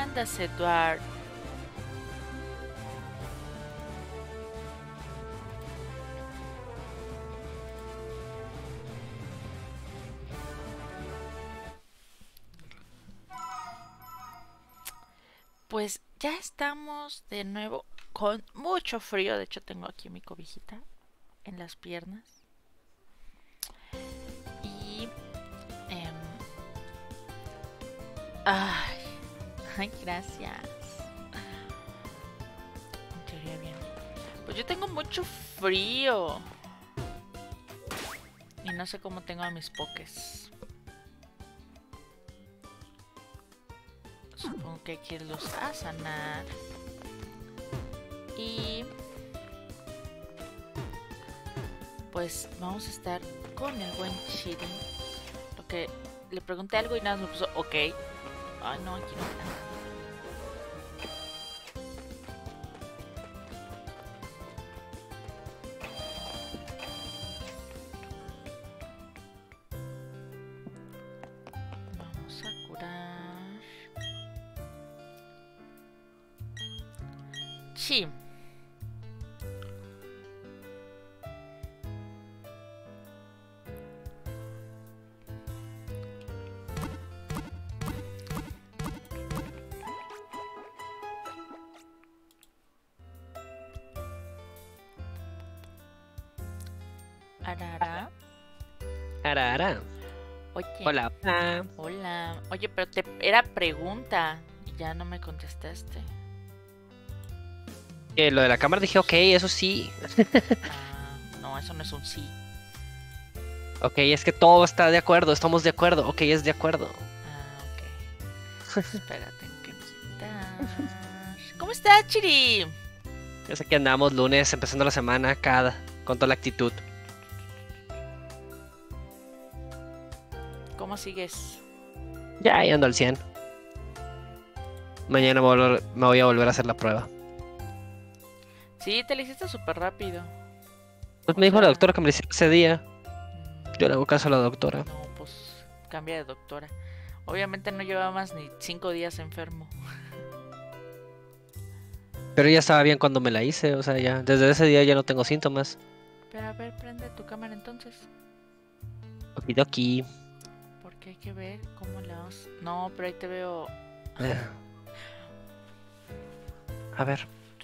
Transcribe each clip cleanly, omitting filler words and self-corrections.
andas, Edward? Pues ya estamos de nuevo con mucho frío. De hecho, tengo aquí mi cobijita en las piernas. Y... em, ay, ay, gracias. En teoría bien. Pues yo tengo mucho frío. Y no sé cómo tengo a mis pokés. Supongo que hay que irlos a sanar. Y... pues vamos a estar con el buen Chiri. Lo que le pregunté algo y nada me puso ok. Ay no, aquí no está. Vamos a curar. Sí. Arara. Ara. Oye. Hola. Hola. Hola. Oye, pero te era pregunta y ya no me contestaste. Lo de la cámara dije, ok, eso sí. No, eso no es un sí. Ok, es que todo está de acuerdo, estamos de acuerdo. Ok, es de acuerdo. Ok. Espérate, que quitar. ¿Cómo estás, Chiri? Ya sé que andamos lunes, empezando la semana, con toda la actitud. ¿Cómo sigues? Ya, ahí ando al 100. Mañana me voy a volver a hacer la prueba. Sí, te lo hiciste súper rápido. Pues O me dijo la sea, doctora que me lo hiciera ese día. Yo le hago caso a la doctora. no, pues cambia de doctora. Obviamente no llevaba más ni 5 días enfermo. Pero ya estaba bien cuando me la hice, o sea, ya desde ese día ya no tengo síntomas. Pero a ver, prende tu cámara entonces. Okidoki. Porque hay que ver cómo la os... No, pero ahí te veo... A ver.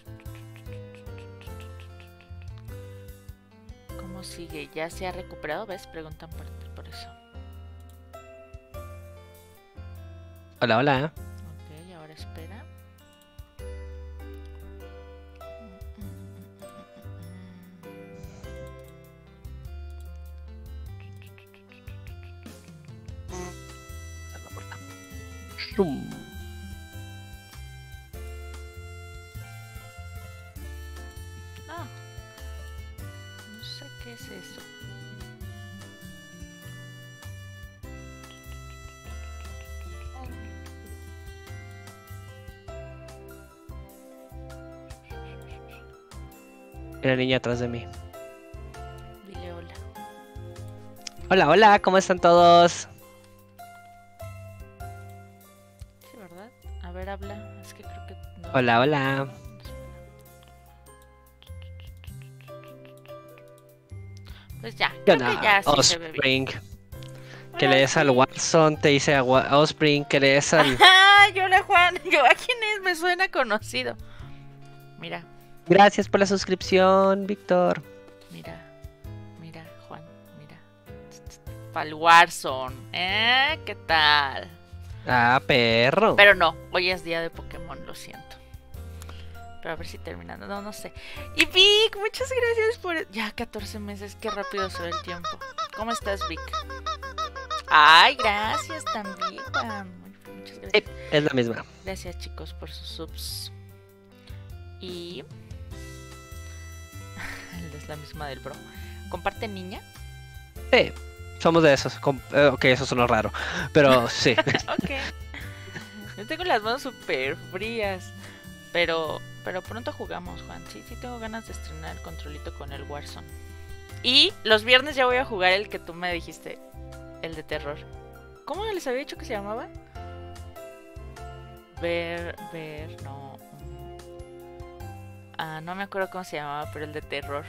¿Cómo sigue? ¿Ya se ha recuperado? ¿Ves? Preguntan por eso. Hola, hola. Ok, ahora espera. Shum. Ah, no sé qué es eso. Hay una niña atrás de mí. Dile hola. Hola, hola, ¿cómo están todos? Sí, ¿verdad? A ver, habla. Es que creo que no. Hola, hola. Pues ya, ¿Qué creo que onda? ya sí se ve bien. Offspring. Que le Ahora des al sí. Watson, te dice a Offspring, que le des al... Ajá, yo la Juan. Yo, ¿a quién es? Me suena conocido. Mira, Gracias por la suscripción, Víctor. mira, mira, Juan, mira. Pal Warzone, ¿eh? ¿Qué tal? Ah, perro. Pero no, hoy es día de Pokémon, lo siento. Pero a ver si terminando, no sé. Y Vic, muchas gracias por... Ya 14 meses, qué rápido se ve el tiempo. ¿Cómo estás, Vic? Ay, gracias también, Juan. Muchas gracias. Es la misma. Gracias, chicos, por sus subs. Y... es la misma del bro. ¿Comparte niña? Sí, somos de esos. Ok, eso suena raro. Pero sí. Ok. Yo tengo las manos súper frías. Pero pronto jugamos, Juan. Sí, tengo ganas de estrenar el controlito con el Warzone. Y los viernes ya voy a jugar el que tú me dijiste. El de terror. ¿Cómo les había dicho que se llamaba? no. No me acuerdo cómo se llamaba, pero el de terror.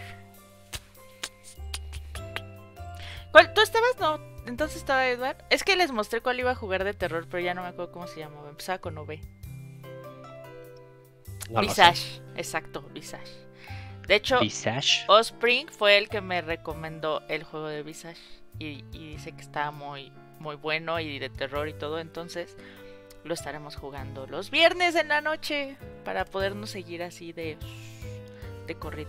¿Cuál? ¿Tú estabas? No. Entonces estaba Edward. Es que les mostré cuál iba a jugar de terror, pero ya no me acuerdo cómo se llamaba. Empezaba con V. No lo sé. Visage. Exacto, Visage. De hecho, Visage. Ospring fue el que me recomendó el juego de Visage. Y dice que está muy, muy bueno y de terror y todo. Entonces lo estaremos jugando los viernes en la noche para podernos seguir así de corrido.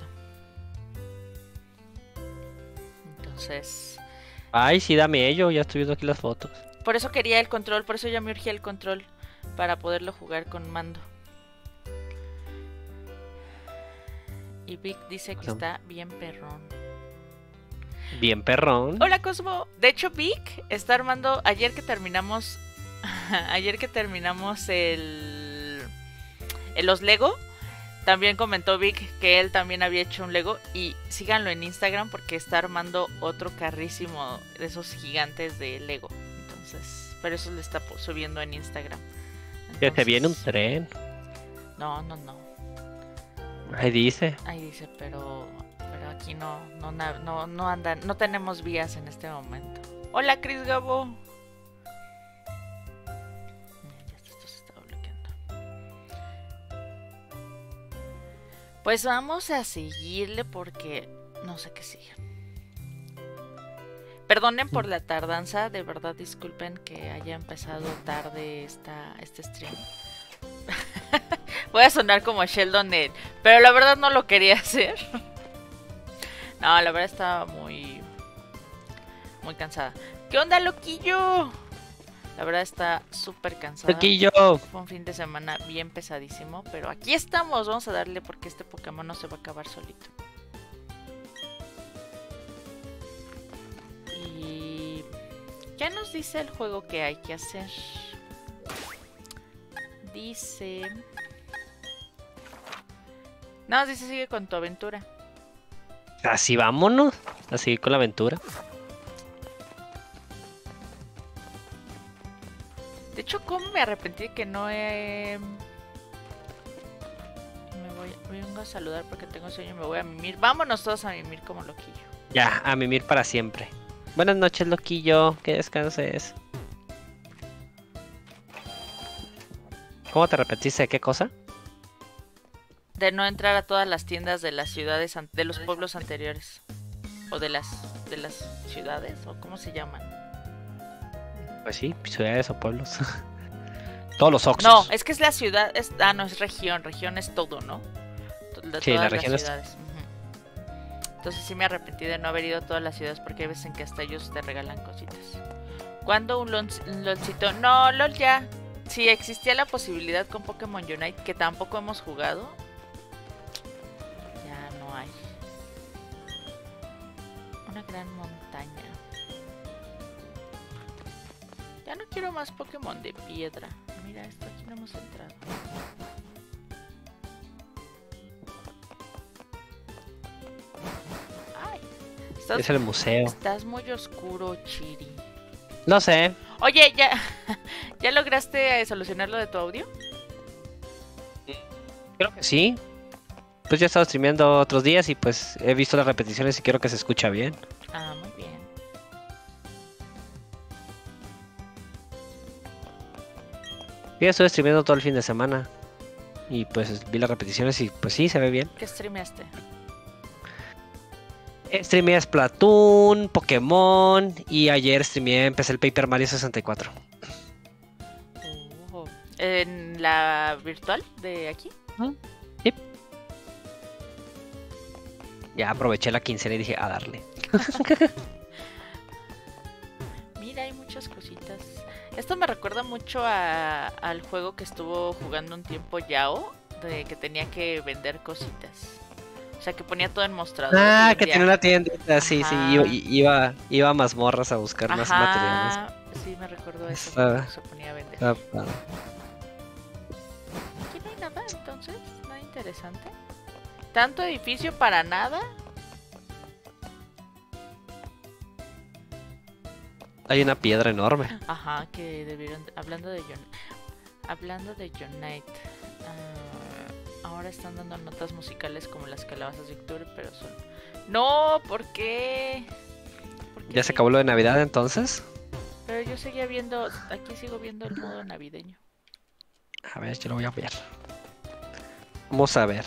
Entonces, Ay, sí, dame ello. Ya estoy viendo aquí las fotos. por eso quería el control, por eso ya me urgía el control para poderlo jugar con mando. Y Vic dice que está bien perrón. Bien perrón. Hola Cosmo. De hecho Vic está armando, ayer que terminamos los Lego, también comentó Vic que él también había hecho un Lego. Y síganlo en Instagram porque está armando otro carrísimo de esos gigantes de Lego. Entonces, pero eso le está subiendo en Instagram. Que te viene un Entonces, tren. no. Ahí dice. Ahí dice, pero aquí no andan, no tenemos vías en este momento. Hola Chris Gabo. Ya esto se está bloqueando. Pues vamos a seguirle porque no sé qué sigue. Perdonen por la tardanza, de verdad disculpen que haya empezado tarde este stream. Voy a sonar como Sheldon, pero la verdad no lo quería hacer. No, la verdad estaba muy cansada. ¿Qué onda, loquillo? La verdad está súper cansada. Loquillo. Fue un fin de semana bien pesadísimo, pero aquí estamos. Vamos a darle porque este Pokémon no se va a acabar solito. Y ya nos dice el juego que hay que hacer. Dice... No, dice sigue con tu aventura. Así vámonos. A seguir con la aventura. De hecho, ¿cómo me arrepentí de que no he... vengo a saludar porque tengo sueño y me voy a mimir. Vámonos todos a mimir como loquillo. Ya, a mimir para siempre. Buenas noches, loquillo. Que descanses. ¿Cómo te arrepentiste de qué cosa? De no entrar a todas las tiendas de las ciudades, de los pueblos anteriores. O de las ciudades, o cómo se llaman. Pues sí, ciudades o pueblos. Todos los Oxxos. No, es que es la ciudad, no, es región. Región es todo, ¿no? Sí, la Todas región las es... ciudades. Ujú. Entonces sí me arrepentí de no haber ido a todas las ciudades porque hay veces en que hasta ellos te regalan cositas. ¿Cuándo un LOLcito? No, LOL ya. Si existía la posibilidad con Pokémon Unite, que tampoco hemos jugado, ya no hay. Una gran montaña. Ya no quiero más Pokémon de piedra. Mira, esto aquí no hemos entrado. Ay, Es el museo. estás muy oscuro, Chiri. No sé. Oye, ¿ya lograste solucionar lo de tu audio? Creo que sí. Pues yo he estado streameando otros días y pues he visto las repeticiones y quiero que se escucha bien. Ah, muy bien. Yo estuve streameando todo el fin de semana. Y pues vi las repeticiones y pues sí, se ve bien. ¿Qué streameaste? Streameé Splatoon, Pokémon y ayer empecé el Paper Mario 64. ¿En la virtual de aquí? Sí. Ya aproveché la quincena y dije, a darle. Mira, hay muchas cositas. Esto me recuerda mucho al juego que estuvo jugando un tiempo Yao, de que tenía que vender cositas. O sea, que ponía todo en mostrador. Ah, y que ya. tiene una tiendita, sí, Ajá. sí, iba a mazmorras a buscar más materiales. Sí, me recuerdo eso. Está- Que se ponía a vender. Está padre. Aquí no hay nada, entonces. Nada interesante. Tanto edificio para nada. Hay una piedra enorme. Ajá, que debieron. Hablando de John. Hablando de Unite, ahora están dando notas musicales como las calabazas de octubre, pero son... ¡No! ¿Por qué? ¿Ya se acabó lo de Navidad entonces? Pero yo seguía viendo, aquí sigo viendo el modo navideño. A ver, yo lo voy a ver. Vamos a ver.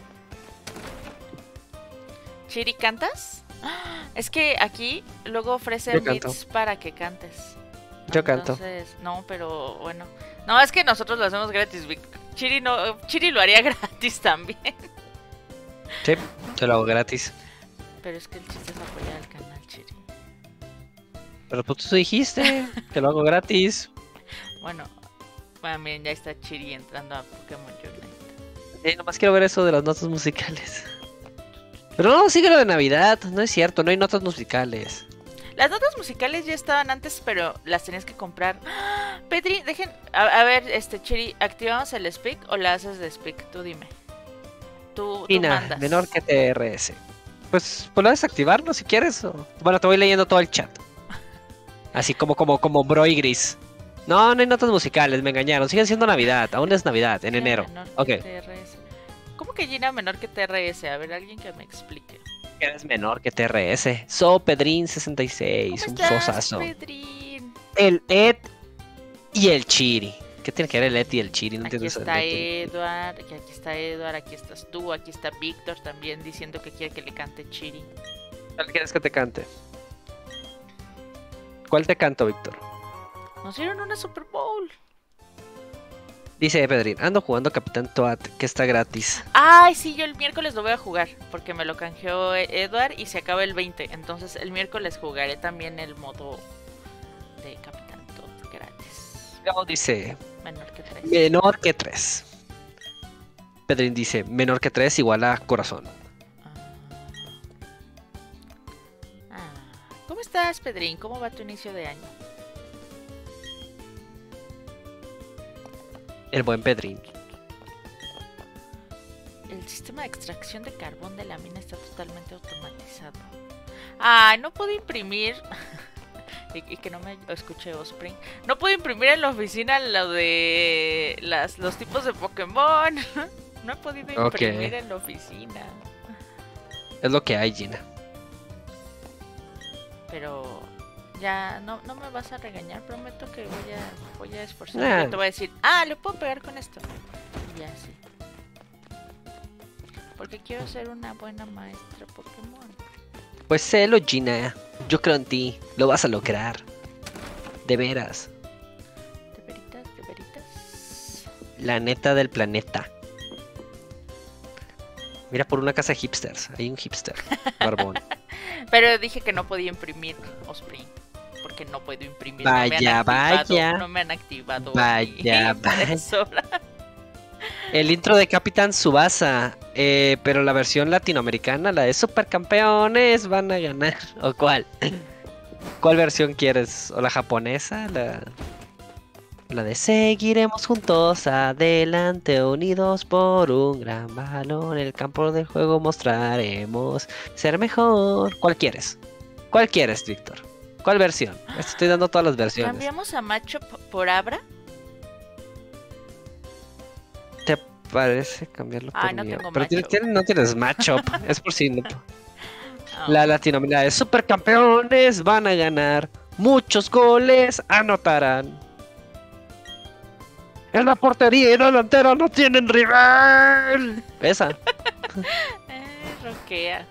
¿Chiri, cantas? Es que aquí luego ofrecen Yo canto. beats para que cantes. Yo canto. Entonces, no, pero bueno. No, es que nosotros lo hacemos gratis, Vic. Chiri no, Chiri lo haría gratis también. Sí, yo lo hago gratis. Pero es que el chiste es apoyar al canal, Chiri. Pero pues tú dijiste que lo hago gratis. Bueno, miren, ya está Chiri entrando a Pokémon Unite. Nomás quiero ver eso de las notas musicales. Pero no, sigue lo de Navidad. No es cierto, no hay notas musicales. Las notas musicales ya estaban antes, pero las tenías que comprar. ¡Ah! Petri, dejen... A ver, Chiri, ¿activamos el speak o la haces de speak? Tú dime. Tú Ina, mandas. menor que TRS. Pues puedes desactivarlo si quieres. Bueno, te voy leyendo todo el chat. Así como Bro y Gris. No, no hay notas musicales, me engañaron. Siguen siendo Navidad, aún es Navidad, en Gina enero. menor Ok. que TRS. ¿Cómo que Gina menor que TRS? A ver, alguien que me explique. Eres menor que TRS. So Pedrin66, ¿Cómo un estás, sosazo. Pedrín? El Ed y el Chiri. ¿Qué tiene que ver el Ed y el Chiri? No Aquí entiendo eso del está Ed y el Chiri. Edward, aquí está Edward, aquí estás tú, aquí está Víctor también diciendo que quiere que le cante Chiri. ¿Cuál quieres que te cante? ¿Cuál te canto, Víctor? Nos dieron una Super Bowl. Dice Pedrin, ando jugando Capitán Toad, que está gratis. Ay, sí, yo el miércoles lo voy a jugar porque me lo canjeó Edward y se acaba el 20. Entonces el miércoles jugaré también el modo de Capitán Toad gratis. Gabo dice, Menor que 3. menor que 3. Pedrin dice, menor que 3 igual a corazón. ¿Cómo estás, Pedrín? ¿Cómo va tu inicio de año? El buen Pedrin. El sistema de extracción de carbón de la mina está totalmente automatizado. Ay, no puedo imprimir. y que no me escuche Osprey. No puedo imprimir en la oficina lo de los tipos de Pokémon. No he podido imprimir en la oficina. Es lo que hay, Gina. Pero ya no me vas a regañar. Prometo que voy a esforzarme. Te voy a decir, le puedo pegar con esto. Y ya sí. Porque quiero ser una buena maestra Pokémon. Pues sélo, Gina. Yo creo en ti. Lo vas a lograr. De veras. ¿De veritas? ¿De veritas? La neta del planeta. Mira, por una casa de hipsters. Hay un hipster. Barbón. Pero dije que no podía imprimir Osprey. Porque no puedo imprimir. Vaya, No me han activado. Vaya, mi vaya. impresora. El intro de Capitán Tsubasa. Pero la versión latinoamericana, la de Supercampeones, van a ganar. ¿O cuál? ¿Cuál versión quieres? ¿O la japonesa? La de seguiremos juntos adelante, unidos por un gran balón. En el campo del juego mostraremos ser mejor. ¿Cuál quieres? ¿Cuál quieres, Víctor? ¿Cuál versión? Estoy dando todas las versiones. ¿Cambiamos a Machop por Abra? ¿Te parece cambiarlo por no mío? tengo Pero Machop. no tienes matchup. Es por si no. Oh. La latinoamericana de Supercampeones van a ganar. Muchos goles anotarán. En la portería y la delantera no tienen rival. Esa. Roquea.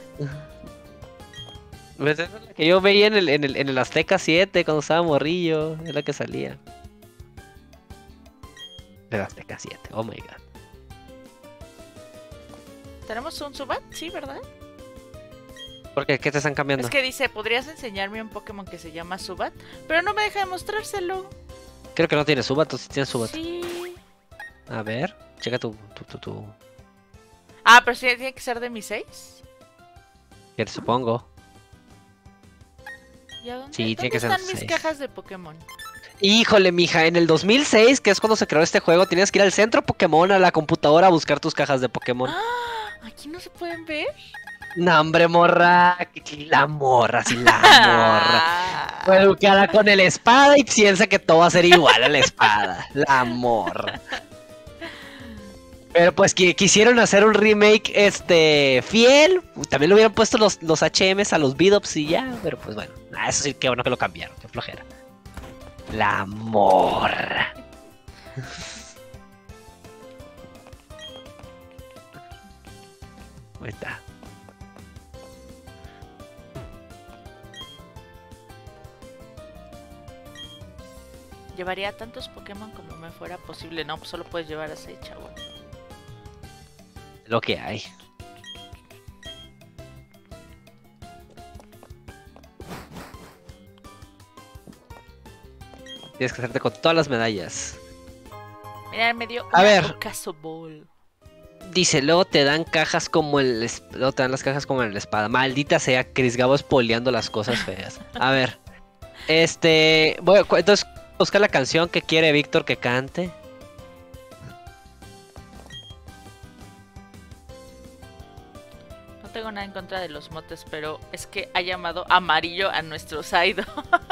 Pues esa es la que yo veía en el Azteca 7 cuando estaba morrillo. Es la que salía. El Azteca 7, oh my god. ¿Tenemos un Subat? Sí, ¿verdad? ¿Por qué? ¿Qué te están cambiando? Es que dice, ¿podrías enseñarme un Pokémon que se llama Subat? Pero no me deja demostrárselo. Creo que no tiene Subat, o si tiene Subat. Sí. A ver, checa tu. Pero sí tiene que ser de mi 6. Que supongo. ¿Y a dónde, Sí, tiene que ser están mis 6. cajas de Pokémon? Híjole, mija, en el 2006, que es cuando se creó este juego, tienes que ir al centro Pokémon, a la computadora, a buscar tus cajas de Pokémon. ¿Aquí no se pueden ver? No, hombre, morra. La morra, sí, la morra. Fue educada con el espada y piensa que todo va a ser igual a la espada. La morra. Pero pues que quisieron hacer un remake fiel. También le hubieran puesto los HMs a los Bidops y ya. Pero pues bueno. Eso sí, qué bueno que lo cambiaron. Qué flojera. La morra. Ahí está. Llevaría tantos Pokémon como me fuera posible. No, pues solo puedes llevar a 6, chavo. Lo que hay. Tienes que hacerte con todas las medallas. Mira, me dio A ver. Ocaso Ball. Dice, luego te dan cajas como luego te dan las cajas como en la espada. Maldita sea, Chris Gabo spoileando las cosas feas. A ver. Entonces, busca la canción que quiere Víctor que cante. No tengo nada en contra de los motes, pero es que ha llamado amarillo a nuestro Psyduck.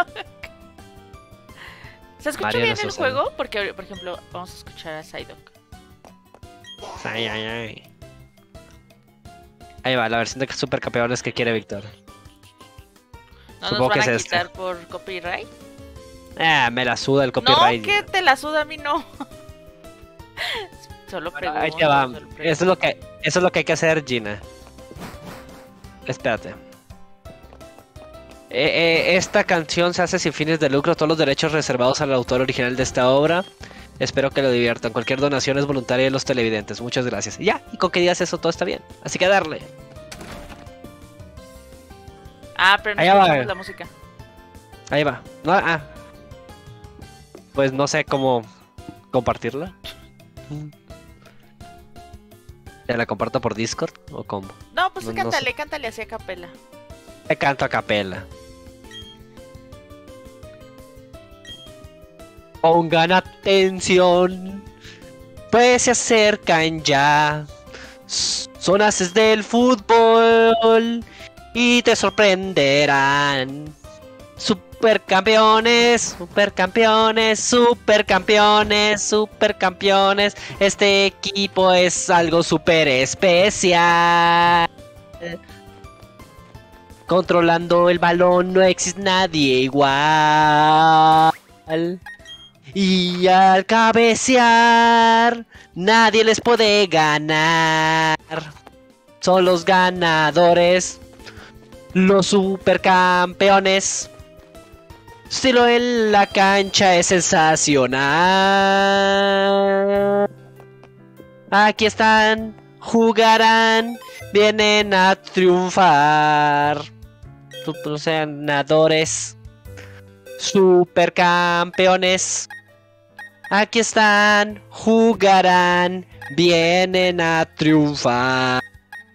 ¿Se escucha Mario bien nuestro el juego? Porque, por ejemplo, vamos a escuchar a Psyduck. Ay, ay, ay. Ahí va, la versión de Supercampeones que quiere Víctor. ¿No Supongo nos van que a es quitar por copyright? Me la suda el copyright. No, que te la suda a mí no. Solo Bueno, pregunto. ahí te va. Solo pregunto. Eso es lo que hay que hacer, Gina. Espérate. Esta canción se hace sin fines de lucro, todos los derechos reservados al autor original de esta obra. Espero que lo diviertan. Cualquier donación es voluntaria de los televidentes. Muchas gracias. Y ya, y con que digas eso todo está bien. Así que darle. Ah, pero no Allá va. escuchamos la música. Ahí va. No, pues no sé cómo compartirla. ¿Te la comparto por Discord o cómo? No, pues No cántale, cántale así a capela. Te canto a capela. Pongan atención, pues se acercan ya. Son haces del fútbol y te sorprenderán. Supercampeones, supercampeones, supercampeones, supercampeones. Este equipo es algo super especial. Controlando el balón no existe nadie igual. Y al cabecear nadie les puede ganar. Son los ganadores, los supercampeones. Su estilo en la cancha es sensacional. Aquí están, jugarán, vienen a triunfar. Los ganadores, supercampeones. Aquí están, jugarán, vienen a triunfar.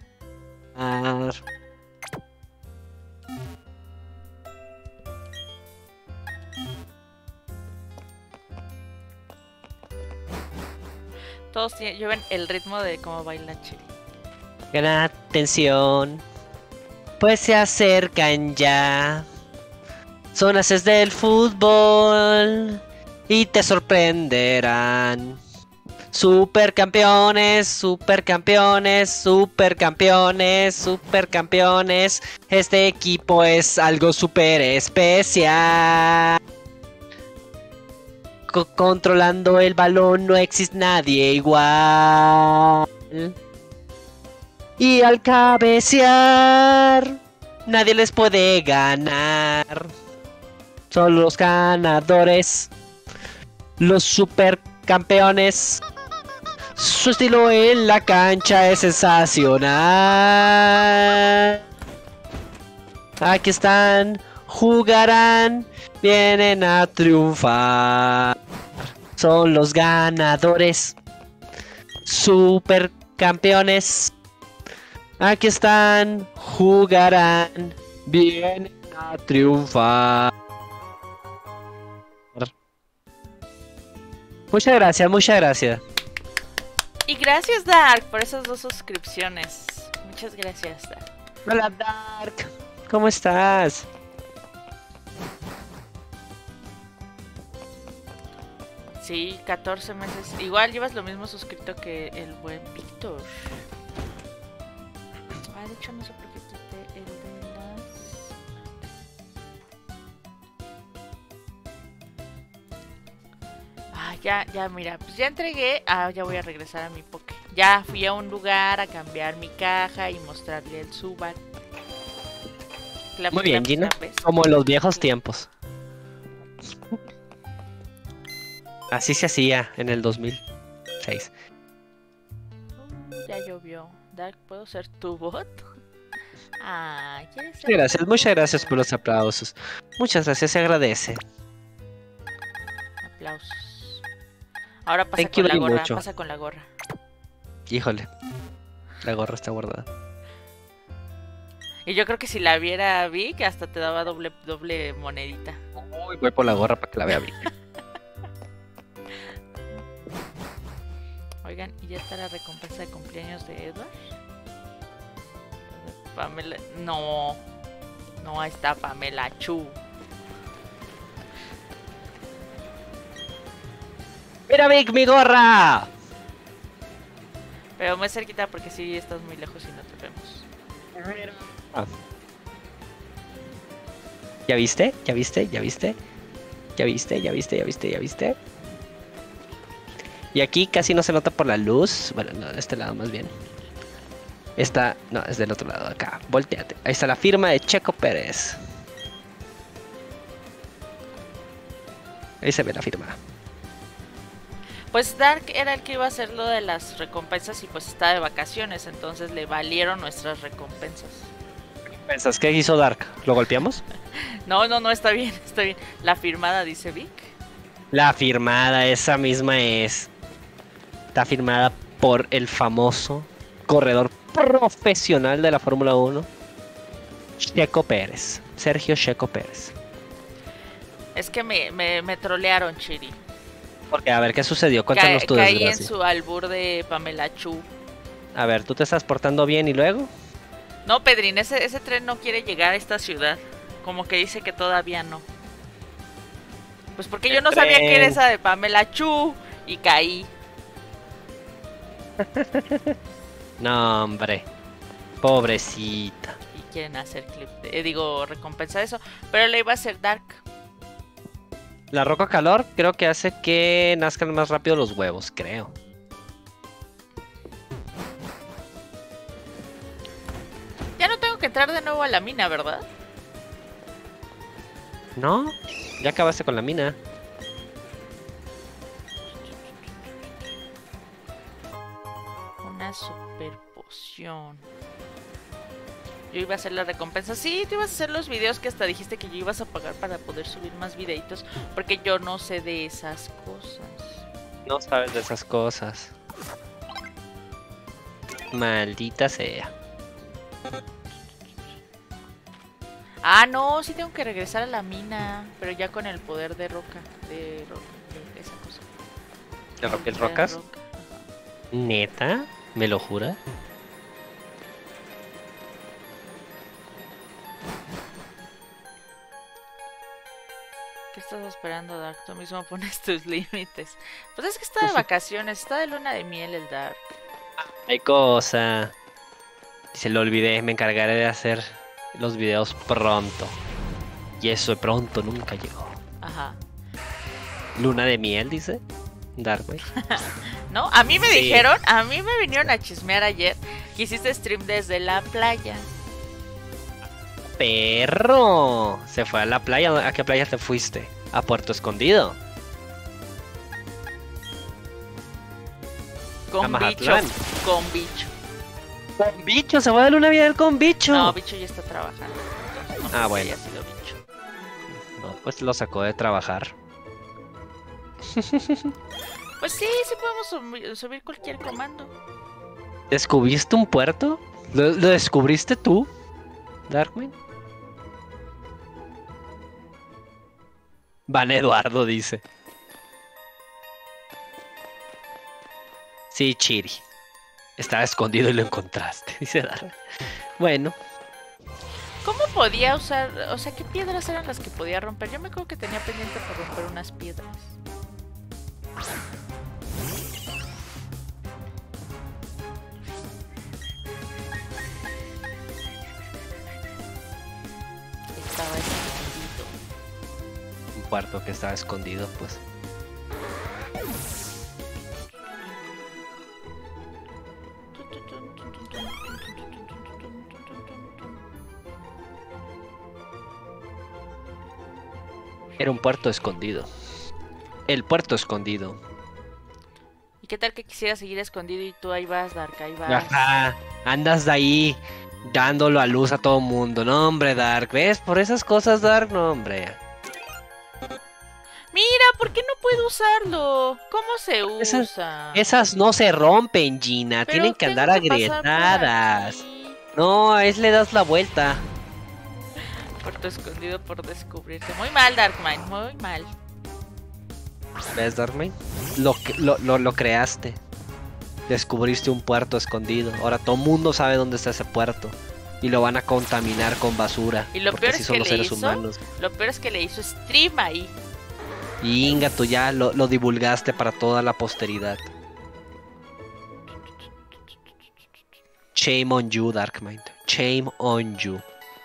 Todos lleven el ritmo de cómo baila Chiri. Gran atención, pues se acercan ya. Son haces del fútbol y te sorprenderán. Supercampeones, supercampeones, supercampeones, supercampeones. Este equipo es algo super especial. Controlando el balón no existe nadie igual. Y al cabecear nadie les puede ganar. Son los ganadores, los supercampeones. Su estilo en la cancha es sensacional. Aquí están, jugarán, vienen a triunfar. Son los ganadores, supercampeones. Aquí están, jugarán, vienen a triunfar. Muchas gracias, muchas gracias. Y gracias, Dark, por esas 2 suscripciones. Muchas gracias, Dark. Hola, Dark. ¿Cómo estás? Sí, 14 meses. Igual llevas lo mismo suscrito que el buen Víctor. Ah, de hecho no sé por qué quité el de las... Ah, ya, mira, pues ya entregué. Ah, ya voy a regresar a mi Poké. Ya fui a un lugar a cambiar mi caja y mostrarle el Subaru. Clap, Muy bien, clap, Gina. clap, ¿ves? Como en los viejos Clap. tiempos. Así se hacía en el 2006. Ya llovió. Dark, ¿puedo ser tu bot? Ah, ¿quieres ser Gracias, tu muchas bot? gracias por los aplausos. Muchas gracias, se agradece. Aplausos. Ahora pasa Thank you con la very gorra, mucho. pasa con la gorra. Híjole, la gorra está guardada. Y yo creo que si la viera Vic, hasta te daba doble monedita. Uy, voy por la gorra para que la vea bien. Oigan, ¿y ya está la recompensa de cumpleaños de Edward? Pamela... No. No, ahí está Pamela Chu. ¡Mira, Vic, mi gorra! Pero muy cerquita porque sí estás muy lejos y no te vemos. Ah. ¿Ya viste? ¿Ya viste? ¿Ya viste? ¿Ya viste? ¿Ya viste? ¿Ya viste? ¿Ya viste? Y aquí casi no se nota por la luz. Bueno, no, de este lado más bien. Esta, no, es del otro lado de acá. Volteate. Ahí está la firma de Checo Pérez. Ahí se ve la firma. Pues Dark era el que iba a hacer lo de las recompensas y pues está de vacaciones, entonces le valieron nuestras recompensas. ¿Pensás que hizo Dark? ¿Lo golpeamos? No, está bien, está bien. La firmada dice Vic. La firmada, esa misma es. Está firmada por el famoso corredor profesional de la Fórmula 1, Checo Pérez. Sergio Checo Pérez. Es que me trolearon, Chiri. Porque, a ver, ¿qué sucedió? Cuéntanos tu Caí en desgracia. su albur de Pamela Chu. A ver, ¿tú te estás portando bien y luego? No, Pedrín, ese tren no quiere llegar a esta ciudad. Como que dice que todavía no. Pues porque yo no sabía que era esa de Pamela Chu y caí. No, hombre. Pobrecita. Y quieren hacer clip, recompensa de eso. Pero le iba a hacer Dark. La roca calor creo que hace que nazcan más rápido los huevos, creo. Ya no tengo que entrar de nuevo a la mina, ¿verdad? ¿No? Ya acabaste con la mina. Una super poción. Yo iba a hacer la recompensa. Sí, tú ibas a hacer los videos que hasta dijiste que yo ibas a pagar para poder subir más videitos. Porque yo no sé de esas cosas. No sabes de esas cosas. Maldita sea. Ah, no, sí tengo que regresar a la mina. Pero ya con el poder de roca. De esa cosa. ¿De Rocket Rocas? Roca. ¿Neta? ¿Me lo jura? ¿Qué estás esperando, Dark? Tú mismo pones tus límites. Pues es que está de vacaciones, está de luna de miel el Dark. Hay cosa. Se lo olvidé, me encargaré de hacer los videos pronto. Y eso de pronto nunca llegó. Ajá. Luna de miel, dice Darkway. ¿No? A mí me Sí. dijeron, a mí me vinieron a chismear ayer que hiciste stream desde la playa. ¡Perro! Se fue a la playa. ¿A qué playa te fuiste? A Puerto Escondido. Con A bicho. Mazatlán. Con bicho. Con bicho, se fue de luna de miel con bicho. No, bicho ya está trabajando. Entonces, no creo que bueno. haya sido bicho. No, pues lo sacó de trabajar. Pues sí, sí podemos subir cualquier comando. ¿Descubriste un puerto? ¿Lo descubriste tú, Darkwing? Van Eduardo dice. Sí, Chiri. Estaba escondido y lo encontraste, dice Darkwing. Bueno, ¿Cómo podía usar? O sea, ¿qué piedras eran las que podía romper? Yo me acuerdo que tenía pendiente por romper unas piedras. Estaba escondido. Un cuarto que estaba escondido, pues. Era un puerto escondido. El puerto escondido. ¿Y qué tal que quisiera seguir escondido y tú ahí vas, Dark, ahí vas? Ajá, andas de ahí dándolo a luz a todo mundo. No, hombre, Dark, ¿ves? Por esas cosas, Dark, no, hombre. Mira, ¿por qué no puedo usarlo? ¿Cómo se usa? Esas no se rompen, Gina. Pero Tienen que tengo andar que pasar por agrietadas. aquí. No, es le das la vuelta. Puerto escondido por descubrirte. Muy mal, Darkmind, muy mal. ¿Ves, Darkman? Lo creaste. Descubriste un puerto escondido. Ahora todo el mundo sabe dónde está ese puerto. Y lo van a contaminar con basura. Y lo porque peor así es son que los le seres hizo. humanos. Lo peor es que le hizo stream ahí. Y Inga, tú ya lo divulgaste para toda la posteridad. Shame on you, Darkmind. Shame on you.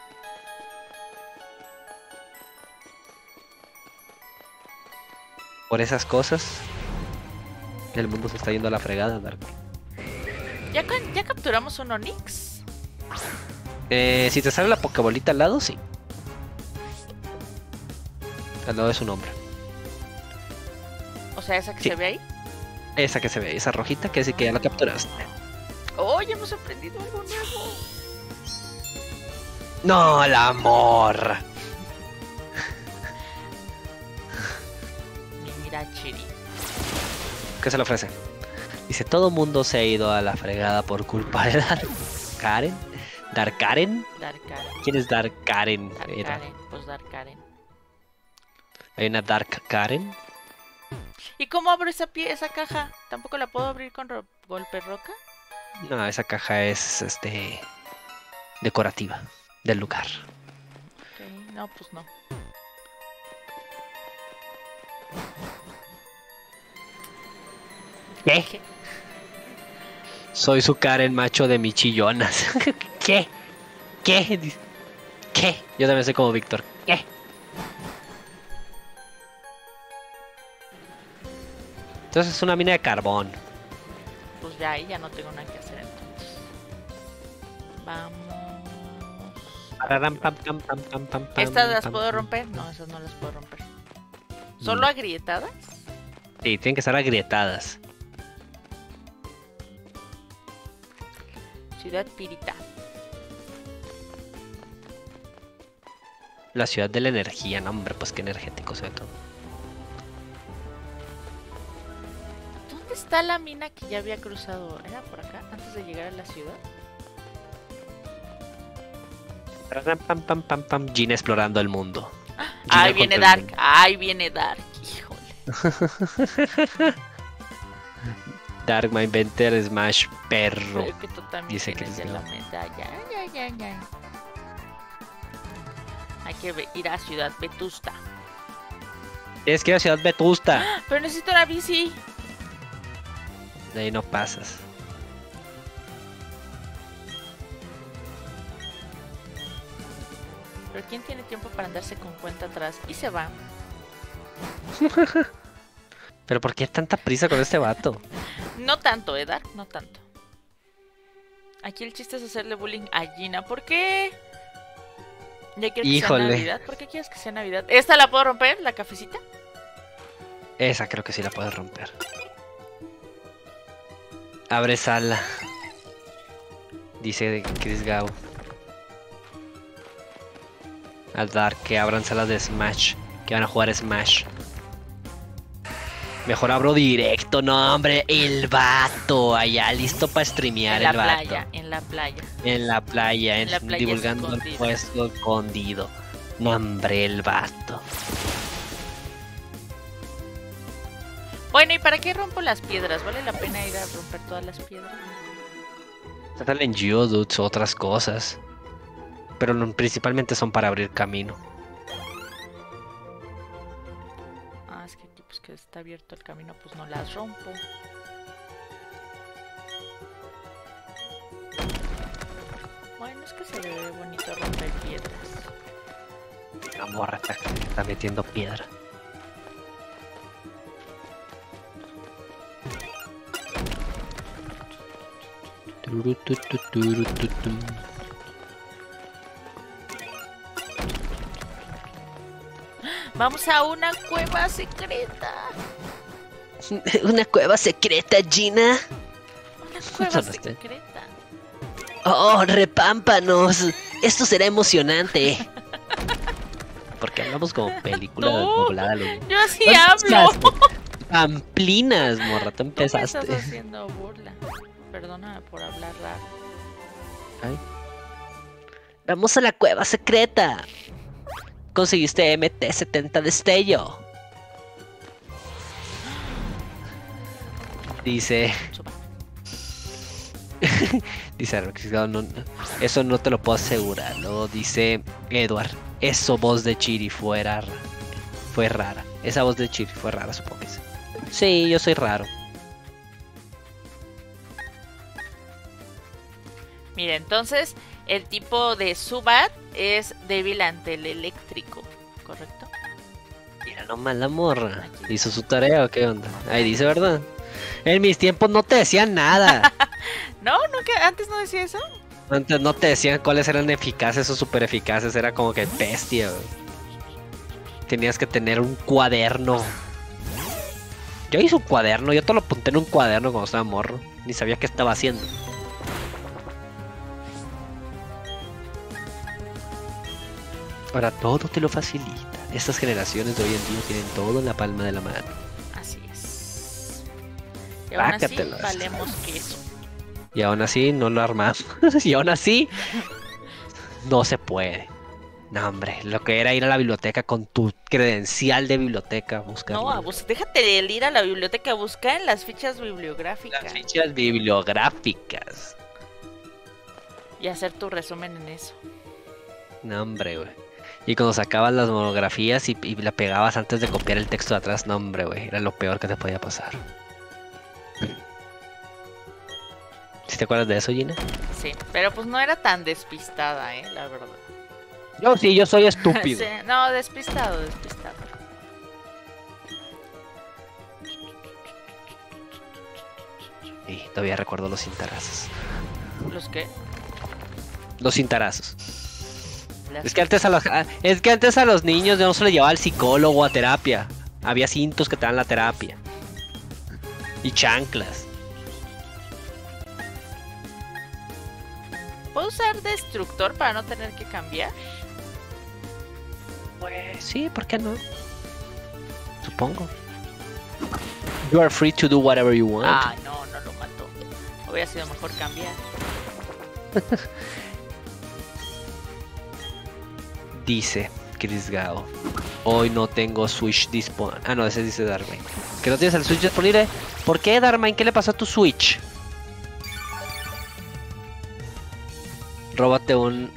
Por esas cosas, el mundo se está yendo a la fregada, Dark. ¿Ya capturamos un Onix? Si te sale la Pokébolita al lado, sí. Al lado de su nombre. O sea, esa que Sí. se ve ahí. Esa que se ve, esa rojita, que decir que ya la capturaste. Oh, ya hemos aprendido algo nuevo. No, el amor. Mira, Chiri. ¿Qué se le ofrece? Dice, todo mundo se ha ido a la fregada por culpa de Dark Karen. ¿Dark Karen? Dark Karen. ¿Quién es Dark Karen? Dark Era. Karen. Pues Dark Karen. Hay una Dark Karen. ¿Y cómo abro esa caja? ¿Tampoco la puedo abrir con golpe roca? No, esa caja es decorativa del lugar. Ok, no, pues no. ¿Qué? Soy su Karen macho de michillonas. ¿Qué? ¿Qué? ¿Qué? Yo también soy como Víctor. ¿Qué? Entonces es una mina de carbón. Pues ya ahí ya no tengo nada que hacer entonces. Vamos. Pararam, pam, pam, pam, pam, pam, pam, ¿Estas las pam, puedo pam. romper? No, esas no las puedo romper. ¿Solo agrietadas? Sí, tienen que estar agrietadas. Ciudad Pirita. La ciudad de la energía, no hombre, pues qué energético se ve todo. ¿Dónde está la mina que ya había cruzado? ¿Era por acá? Antes de llegar a la ciudad. Pararam, pam, pam, pam, pam. Gina explorando el mundo. Ahí Gina viene contra el Dark. mundo. Ahí viene Dark. Híjole. Dark My Inventor Smash perro. Creo que tú también Dice tienes que de no. la medalla. Ya. Hay que ir a Ciudad Vetusta. Es que la ciudad Vetusta. Pero necesito una bici. De ahí no pasas. Pero ¿quién tiene tiempo para andarse con cuenta atrás? Y se va. Pero ¿por qué tanta prisa con este vato? No tanto, Dark, no tanto. Aquí el chiste es hacerle bullying a Gina. ¿Por qué? Ya quiero que sea Híjole. Navidad. ¿Por qué quieres que sea Navidad? ¿Esta la puedo romper? ¿La cafecita? Esa creo que sí la puedes romper. Abre sala. Dice Chris Gao. Al Dark que abran salas de Smash. Que van a jugar Smash. Mejor abro directo, no hombre. El vato allá listo para streamear En la el vato. playa, en la playa. En la playa, En la playa divulgando el escondida. puesto escondido. No hombre, el vato. Bueno, ¿y para qué rompo las piedras? ¿Vale la pena ir a romper todas las piedras? Salen Geodudes, otras cosas. pero principalmente son para abrir camino. Ah, es que aquí pues que está abierto el camino, pues no las rompo. Bueno, es que se ve bonito romper piedras. La morra está metiendo piedra. Vamos a una cueva secreta. ¿Una cueva secreta, Gina? Una cueva secreta. Oh, repámpanos. Esto será emocionante. Porque hablamos como película doblada. Yo así hablo. Pamplinas, morra, tú empezaste. Tú me estás haciendo burla. Perdóname por hablar raro. Ay. Vamos a la cueva secreta. Conseguiste MT-70 destello. Dice. Dice, no, eso no te lo puedo asegurar. Luego dice Edward, eso voz de Chiri fue rara. Esa voz de Chiri fue rara, supongo que sí. Sí, yo soy raro. Mira, entonces el tipo de Zubat es débil ante el eléctrico, ¿correcto? Mira nomás la morra. ¿Hizo su tarea o qué onda? Ahí dice, ¿verdad? En mis tiempos no te decían nada. No, que antes no decía eso. Antes no te decían cuáles eran eficaces o super eficaces. Era como que bestia, güey. Tenías que tener un cuaderno. Yo hice un cuaderno, yo te lo apunté en un cuaderno cuando estaba morro. Ni sabía qué estaba haciendo. Ahora todo te lo facilita. Estas generaciones de hoy en día tienen todo en la palma de la mano. Así es. Y aún así valemos queso. Y aún así no lo armamos. Y aún así no se puede. No, hombre, lo que era ir a la biblioteca con tu credencial de biblioteca a buscar. No, déjate de ir a la biblioteca a buscar en las fichas bibliográficas. Las fichas bibliográficas. Y hacer tu resumen en eso. No, hombre, güey. Y cuando sacabas las monografías y la pegabas antes de copiar el texto de atrás, no, hombre, güey. Era lo peor que te podía pasar. ¿Sí te acuerdas de eso, Gina? Sí, pero pues no era tan despistada, la verdad. Yo soy estúpido. Sí, no, despistado. Sí, todavía recuerdo los cintarazos. ¿Los qué? Los cintarazos. Es que antes a los niños no se les llevaba al psicólogo a terapia. Había cintos que te dan la terapia. Y chanclas. ¿Puedo usar destructor para no tener que cambiar? Pues sí, ¿por qué no? Supongo. You are free to do whatever you want. Ah, no lo mató. Hubiera sido mejor cambiar. Dice Chris Gao. Hoy no tengo Switch disponible. Ah, no, ese dice Darmain. ¿Que no tienes el Switch disponible? ¿Por qué, Darmain? ¿Qué le pasó a tu Switch? Róbate un...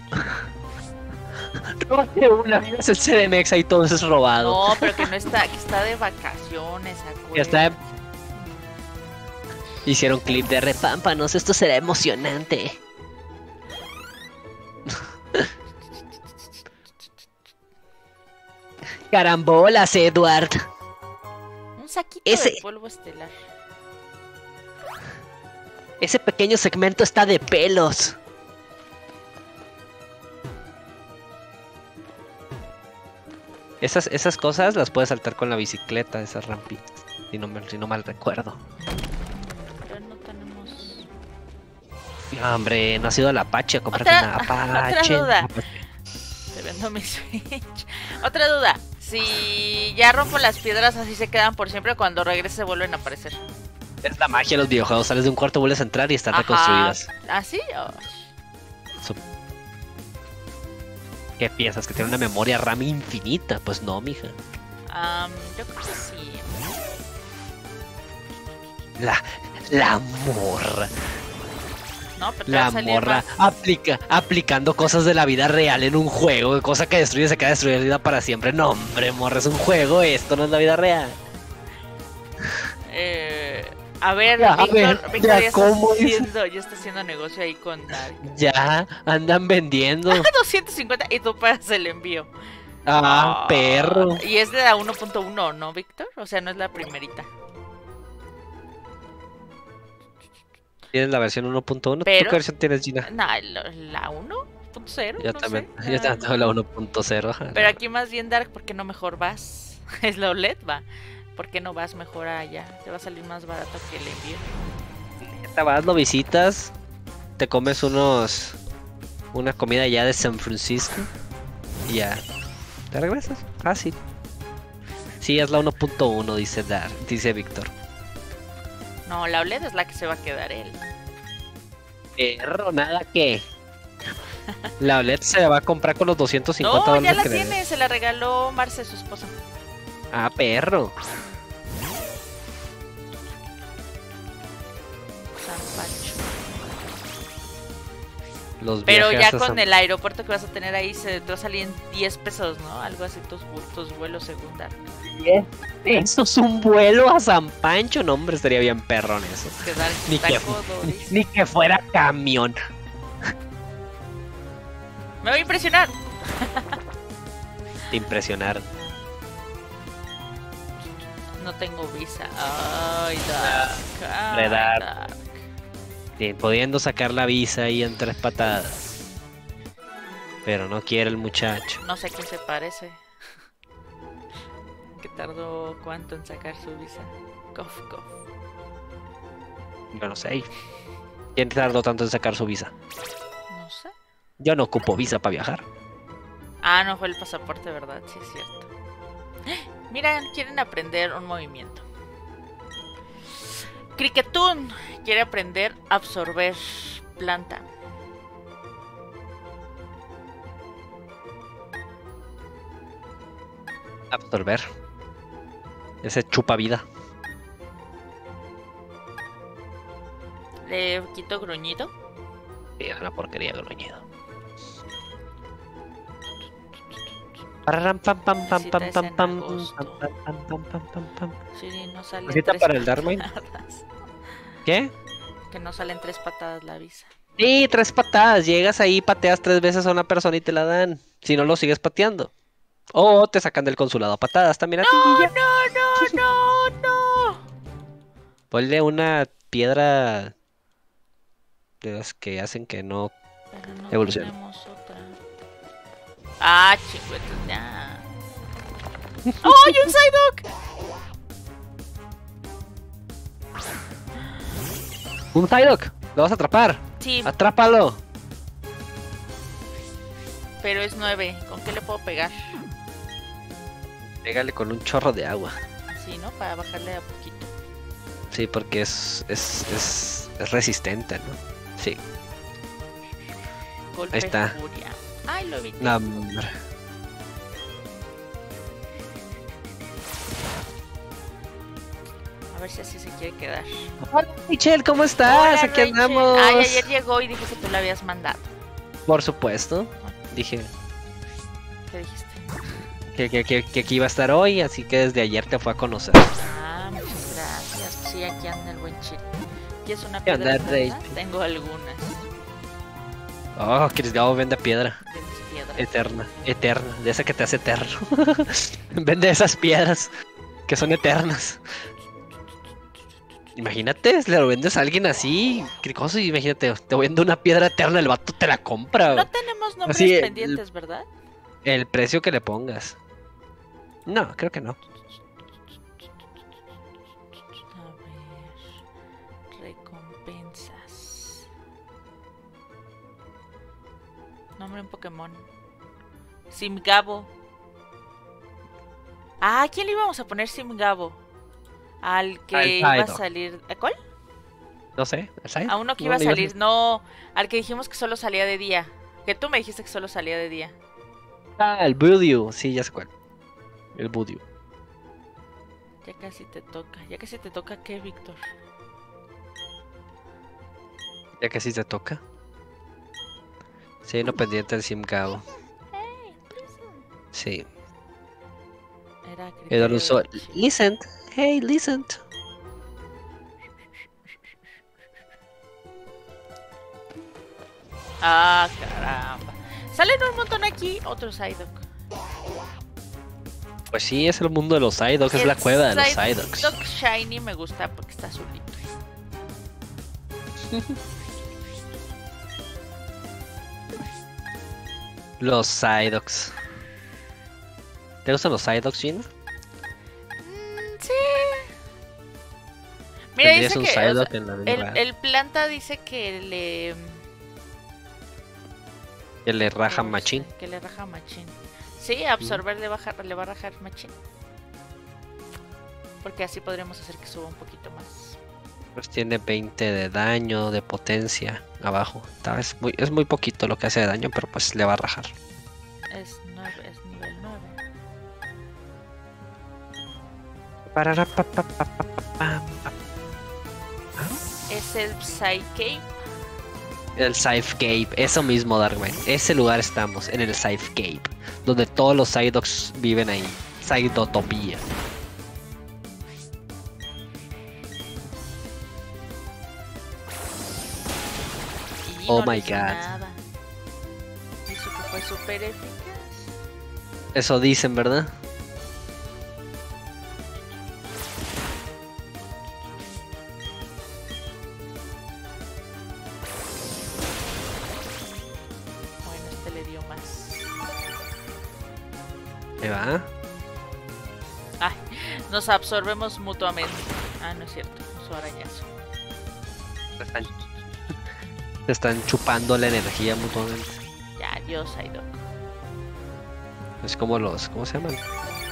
Róbate una. Es el CDMX ahí todo eso es robado. No, pero que no está, que está de vacaciones, ya está. Hicieron clip de repámpanos, esto será emocionante. Carambolas, Edward. Un saquito de polvo estelar. Ese pequeño segmento está de pelos. Esas cosas las puedes saltar con la bicicleta, esas rampitas, si no mal recuerdo. Pero no tenemos... No, hombre, no has ido a la Apache a comprarte una Apache. Otra duda. Te vendo mi Switch. Otra duda. Si ya rompo las piedras, así se quedan por siempre, cuando regrese vuelven a aparecer. Es la magia de los videojuegos, sales de un cuarto, vuelves a entrar y están reconstruidas. ¿Ah, sí? Oh. ¿Qué piensas? ¿Que tiene una memoria RAM infinita? Pues no, mija. Yo creo que sí. La morra. No, pero te va La a salir morra más. aplicando cosas de la vida real en un juego, cosa que destruye se queda destruida para siempre. No, hombre, morra, es un juego, esto no es la vida real. A ver, Ya, a Víctor, ver, Víctor ya, ya ¿cómo es? ya está haciendo negocio ahí con Dark. Ya, andan vendiendo. 250 y tú pagas el envío. Ah, perro. Y es de la 1.1, ¿no, Víctor? O sea, no es la primerita. ¿Tienes la versión 1.1? ¿Tú Pero, qué versión tienes, Gina? no, la 1.0, Yo no también, sé. yo también tengo la 1.0. ajá, Pero aquí más bien Dark, ¿por qué no mejor vas? Es la OLED, va. ¿Por qué no vas mejor allá? Te va a salir más barato que el envío. Te vas, lo visitas, te comes una comida ya de San Francisco y ya te regresas. Fácil. Sí, es la 1.1, dice Víctor. No, la OLED es la que se va a quedar él. Perro, nada que. La OLED se la va a comprar con los 250 No, ya dólares la que le dé. tiene, se la regaló Marce, su esposa. Ah, perro. San Pancho. Los Pero viajes ya a con San- el aeropuerto que vas a tener ahí te va a salir en 10 pesos, ¿no? Algo así tus vuelos según Dark. Eso es un vuelo a San Pancho. No, hombre, estaría bien perrón eso. Que Dark Ni está que, codo, dice. ni que fuera camión. Me voy a impresionar. Te impresionar. No tengo visa. Ay, Dark. Ay, Dark. Dark. Pudiendo sacar la visa ahí en 3 patadas. Pero no quiere el muchacho. No sé a quién se parece. Que tardó cuánto en sacar su visa. Cof, cof. Yo no sé. ¿Quién tardó tanto en sacar su visa? No sé. Yo no ocupo visa para viajar. Ah, no fue el pasaporte, ¿verdad? Sí, es cierto. Mira, quieren aprender un movimiento. Cricketun quiere aprender a absorber planta. Absorber. Ese chupa vida. Le quito gruñido. Sí, es una porquería gruñido. Pararam, pam, pam, pam, Cita pam, es pam, en pam, agosto. pam, pam, pam, pam, pam, pam. Sí, no salen ¿Cita tres para el Darwin? patadas. ¿Qué? Que no salen 3 patadas la visa. Sí, 3 patadas. Llegas ahí, pateas 3 veces a una persona y te la dan. Si no, lo sigues pateando. O te sacan del consulado a patadas también a ti y ya. No. Ponle una piedra de las que hacen que no Pero no evolucione. tenemos otra. Ah, chingüetos, ya. ¡Oh, y un Psyduck! Un Psyduck, lo vas a atrapar. Sí, Atrápalo. pero es 9. ¿Con qué le puedo pegar? Pégale con un chorro de agua. Así, ¿no? Para bajarle a poquito. Sí, porque es resistente, ¿no? Sí. Golpe Ahí está. furia. Ay, lo evité. No, hombre. A ver si así se quiere quedar. Hola, Michelle, ¿cómo estás? Hola, Aquí Rachel. andamos. Ay, ayer llegó y dijo que tú la habías mandado. Por supuesto. Dije ¿Qué dijiste? que aquí iba a estar hoy, así que desde ayer te fue a conocer. Ah, muchas gracias. Sí, aquí anda el buen chile. ¿Quieres una ¿Qué onda, piedra eterna? Rachel? Tengo algunas. Oh, Crisgabo vende piedra. De mis piedras. Eterna, de esa que te hace eterno. Vende esas piedras que son eternas. Imagínate, le lo vendes a alguien así, cricoso, y imagínate, te vende una piedra eterna, el vato te la compra. No tenemos nombres Así, pendientes, ¿verdad? El precio que le pongas. No, creo que no. A ver. Recompensas. Nombre en Pokémon. Simgabo. Ah, ¿a quién le íbamos a poner Simgabo? Al que Al iba a Psyduck. salir. ¿A cuál? No sé, ¿sabes? A uno que No, iba a le ibas salir. No, al que dijimos que solo salía de día. Que tú me dijiste que solo salía de día. Ah, el Budew, sí, ya sé cuál. El Budew. Ya casi te toca. ¿Ya casi te toca qué, Víctor? Ya que sí te toca. Sí, no pendiente del Simgao. Hey, listen. Sí. Era Eduardo criterio usó. del chico. Listen. Hey, listen. Ah, caramba. Salen un montón aquí, otro Psyduck. Pues sí, es el mundo de los Psyducks, es la cueva de los Psyducks. Psyduck Shiny me gusta porque está azulito. Los Psyducks. ¿Te gustan los Psyducks, Gina? Sí. Mira, ¿Tendrías dice un que Psyduck en la vida real? el planta dice Que le raja no sé, machín. que le raja machín. Sí, absorber le va a rajar machín. Porque así podremos hacer que suba un poquito más. Pues tiene 20 de daño, de potencia abajo. Es muy poquito lo que hace de daño, pero pues le va a rajar. Es nivel 9. Es el Psycape. El Scythecape, eso mismo, Darkman. Ese lugar estamos, en el Scythecape, donde todos los Psyducks viven ahí. Psydotopía. Y Oh no my le hizo God. nada. Dice que fue súper eficaz. Eso dicen, ¿verdad? Bueno, este le dio más. ¿Me va? Ay, nos absorbemos mutuamente. Ah, no es cierto, su arañazo. Se están chupando la energía mutuamente. Ya, adiós, Psyduck. Es como los, ¿cómo se llaman?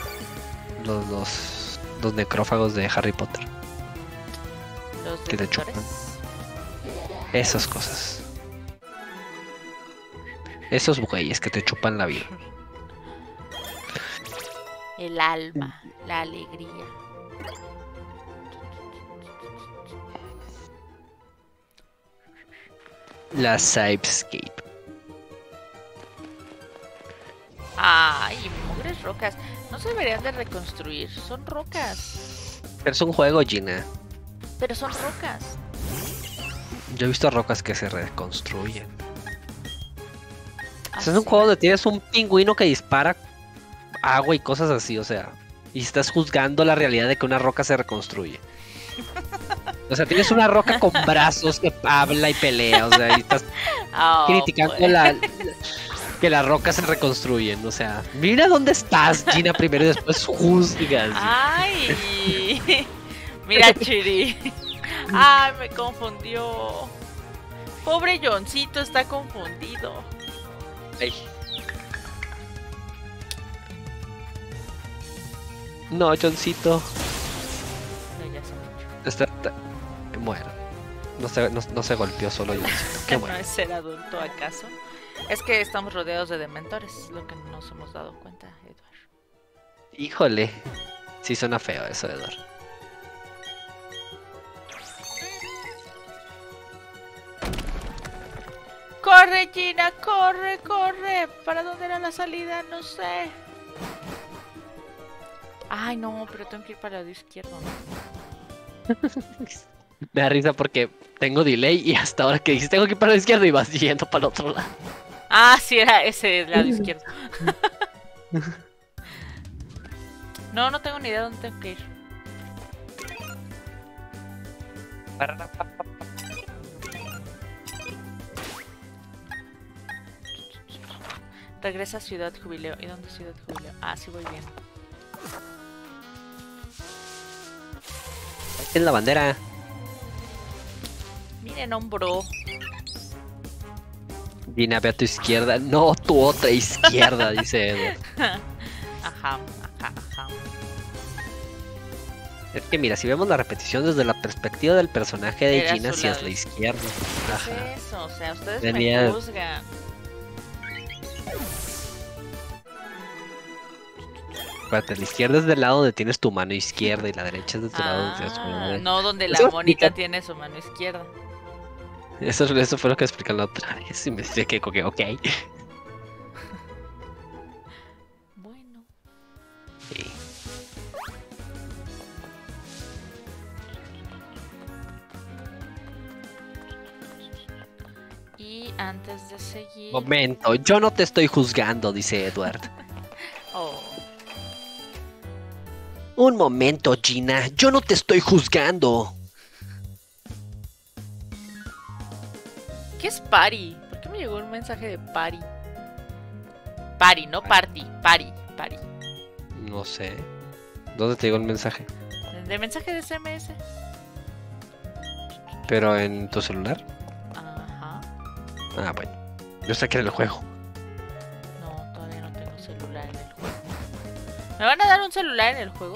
Los necrófagos de Harry Potter. Los Que te chupan. detectores. Esas cosas. Esos güeyes que te chupan la vida. El alma, la alegría. La Scythescape. Ay, mugres rocas. No se deberían de reconstruir. Son rocas. Pero es un juego, Gina. Pero son rocas. Yo he visto rocas que se reconstruyen. Ah, Es un sí. juego donde tienes un pingüino que dispara agua y cosas así, o sea. Y estás juzgando la realidad de que una roca se reconstruye. O sea, tienes una roca con brazos que habla y pelea, o sea, y estás Oh, criticando pues. que las rocas se reconstruyen, o sea, mira dónde estás, Gina, primero y después juzgas. Ay. Mira, Chiri. Ay, me confundió. Pobre Johncito está confundido. Ay. No, Johncito. No, ya se me echó. Muero. No se golpeó solo Johncito. Qué ¿No bueno. es ser adulto acaso? Es que estamos rodeados de dementores, lo que nos hemos dado cuenta, Edward. Híjole. Sí suena feo eso, Edward. ¡Corre, Gina! ¡Corre, corre! ¿Para dónde era la salida? No sé. Ay, no, pero tengo que ir para el lado izquierdo, ¿no? Me da risa porque tengo delay y hasta ahora que dices tengo que ir para la izquierda y vas yendo para el otro lado. Ah, sí, era ese lado izquierdo. No, no tengo ni idea de dónde tengo que ir. Regresa a Ciudad Jubileo. ¿Y dónde es Ciudad Jubileo? Ah, sí voy bien. En la bandera. Miren, hombro. Gina, ve a tu izquierda. No, tu otra izquierda, dice Edward. Ajá, ajá, ajá. Es que mira, si vemos la repetición desde la perspectiva del personaje de Era Gina su hacia lado la izquierda. ¿Qué Ajá. es eso? O sea, ustedes Venía- me juzgan. Espérate, la izquierda es del lado donde tienes tu mano izquierda y la derecha es de tu lado donde tienes tu mano Ah, derecha. no donde Eso la monita explica. tiene su mano izquierda. Eso fue lo que explican la otra vez. Y me decía que, ok. Bueno. Sí. Y antes de seguir... Momento, yo no te estoy juzgando, dice Edward. Oh. Un momento, Gina, yo no te estoy juzgando. ¿Qué es party? ¿Por qué me llegó un mensaje de party? Party, no party. Party. No sé. ¿Dónde te llegó el mensaje? De mensaje de SMS. ¿Pero en tu celular? Ajá. Ah, bueno. Yo sé que era el juego. No, todavía no tengo celular en el juego. ¿Me van a dar un celular en el juego?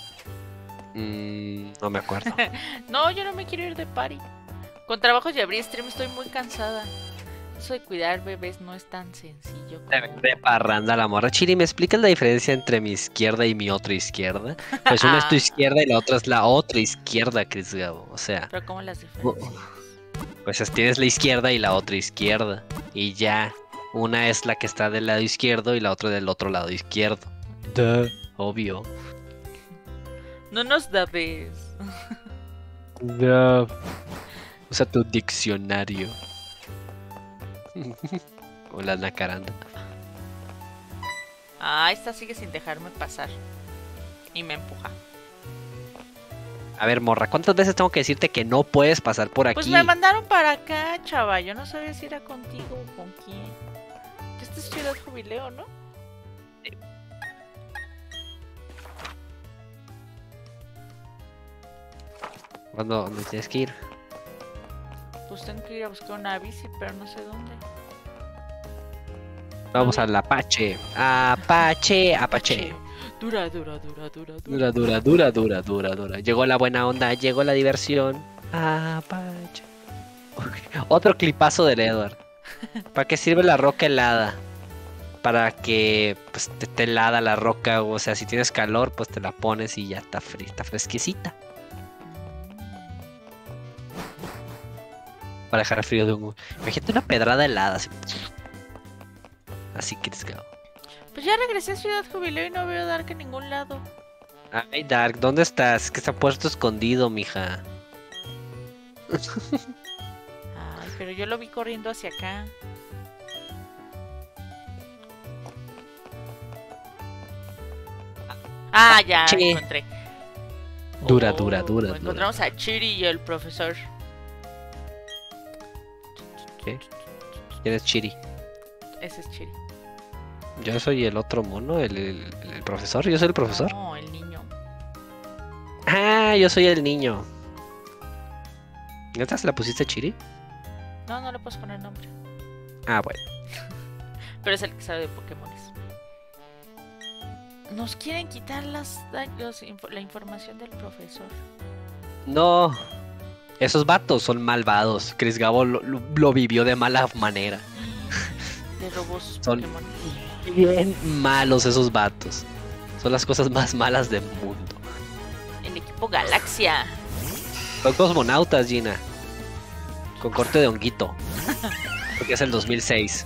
No me acuerdo. No, yo no me quiero ir de party. Con trabajos y abrir stream estoy muy cansada. Eso de cuidar bebés no es tan sencillo como... De parranda la morra. Chiri, ¿me explicas la diferencia entre mi izquierda y mi otra izquierda? Pues una es tu izquierda y la otra es la otra izquierda, Chris Gabo. O sea, ¿Pero cómo las diferencias? pues tienes la izquierda y la otra izquierda. Y ya, una es la que está del lado izquierdo y la otra del otro lado izquierdo. Duh, obvio. No nos da ves. Duh. Usa tu diccionario. O la nacaranda. Ah, esta sigue sin dejarme pasar. Y me empuja. A ver, morra, ¿cuántas veces tengo que decirte que no puedes pasar por aquí? Pues me mandaron para acá, chava. Yo no sabía si era contigo o con quién. Este es Ciudad Jubileo, ¿no? ¿Dónde tienes que ir? Pues tengo que ir a buscar una bici, pero no sé dónde. Vamos al Apache. Apache. Dura. Dura. Llegó la buena onda, llegó la diversión. Apache. Otro clipazo del Edward. ¿Para qué sirve la roca helada? Para que pues, te helada la roca. O sea, si tienes calor, pues te la pones y ya está fresquecita. Para dejar frío de un... Imagínate una pedrada helada. Así que Pues ya regresé a Ciudad Jubileo y no veo Dark en ningún lado. Ay, Dark, ¿dónde estás? Es que está puesto escondido, mija. Ay, pero yo lo vi corriendo hacia acá. Ah, ya, Sí. lo encontré. Dura. Encontramos a Chiri y el profesor. ¿Qué? ¿Quién es Chiri? Ese es Chiri. Yo soy el otro mono, el profesor. Yo soy el profesor. No, el niño. Ah, yo soy el niño. ¿Neta se la pusiste Chiri? No, no le puedes poner nombre. Ah, bueno. Pero es el que sabe de Pokémones. Nos quieren quitar la información del profesor. No. Esos vatos son malvados. Chris Gabo lo vivió de mala manera. Le robó sus Son- Pokémon. Bien malos esos vatos. Son las cosas más malas del mundo. El equipo Galaxia. Son cosmonautas, Gina. Con corte de honguito. Porque es el 2006.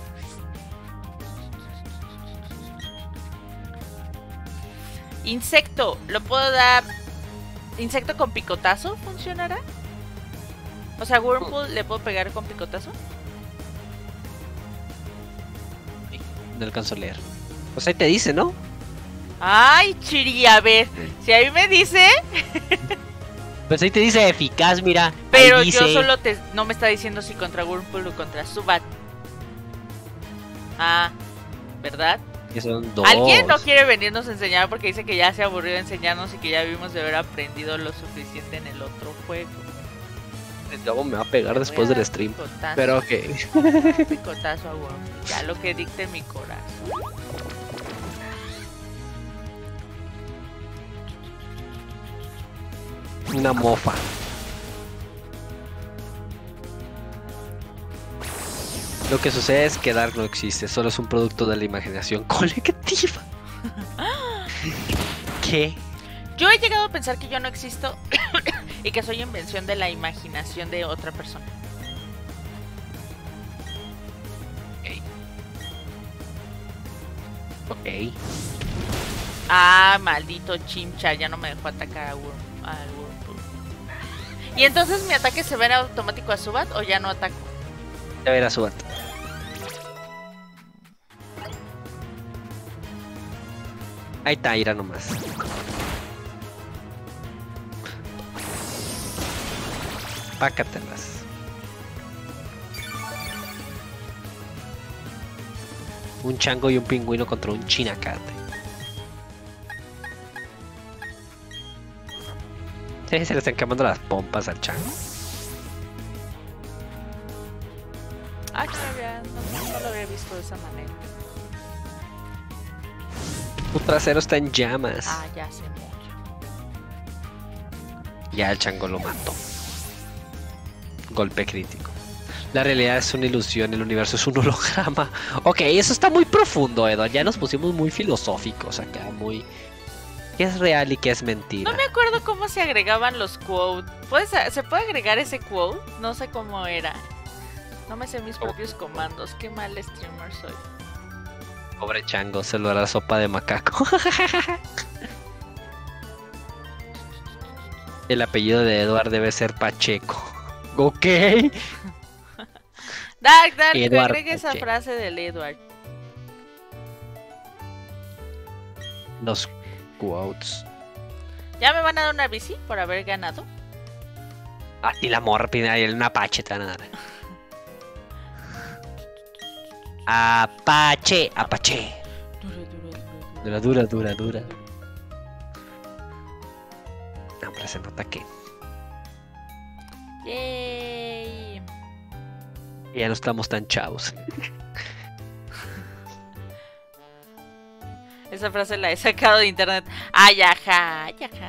Insecto. ¿Lo puedo dar? ¿Insecto con picotazo funcionará? O sea, Whirlpool, ¿le puedo pegar con picotazo? No alcanzo a leer. Pues ahí te dice, ¿no? Ay, Chiri, a ver. Si a mí me dice, Pues ahí te dice eficaz, mira. pero ahí yo dice... solo no me está diciendo si contra Whirlpool o contra Zubat. Ah, ¿verdad? Que son dos. ¿Alguien no quiere venirnos a enseñar porque dice que ya se aburrió de enseñarnos y que ya vimos de haber aprendido lo suficiente en el otro juego? Luego me va a pegar después Voy a del dar stream. picotazo. Pero ok. Picotazo a Whirlpool. Ya lo que dicte mi corazón. Una mofa. Lo que sucede es que Dark no existe, solo es un producto de la imaginación colectiva. ¿Qué? Yo he llegado a pensar que yo no existo y que soy invención de la imaginación de otra persona. Ok. Ah, maldito Chimchar, ya no me dejó atacar a al Whirlpool. ¿Y entonces mi ataque se ve en automático a Zubat o ya no ataco? Ya verás, Subat. Ahí está, Ira nomás. Pácatelas. Un chango y un pingüino contra un chinacate. Sí, se le están quemando las pompas al chango. Ah, no lo había visto de esa manera. Tu trasero está en llamas. Ah, ya se murió. Ya el chango lo mató. Golpe crítico. La realidad es una ilusión, el universo es un holograma. Ok, eso está muy profundo, Edo. Ya nos pusimos muy filosóficos acá, muy... ¿Qué es real y qué es mentira? No me acuerdo cómo se agregaban los quotes. ¿Se puede agregar ese quote? No sé cómo era. No me sé mis propios comandos. Qué mal streamer soy. Pobre chango, se lo hará sopa de macaco. El apellido de Edward debe ser Pacheco. Ok. Dark, Edward agregue esa Pacheco. frase del Edward. Los quotes. ¿Ya me van a dar una bici por haber ganado? Ah, y la morra pide un apache te van a dar. Apache, apache. Dura. No, hombre, se nota que Yay. ya no estamos tan chavos. Esa frase la he sacado de internet. Ay, ajá.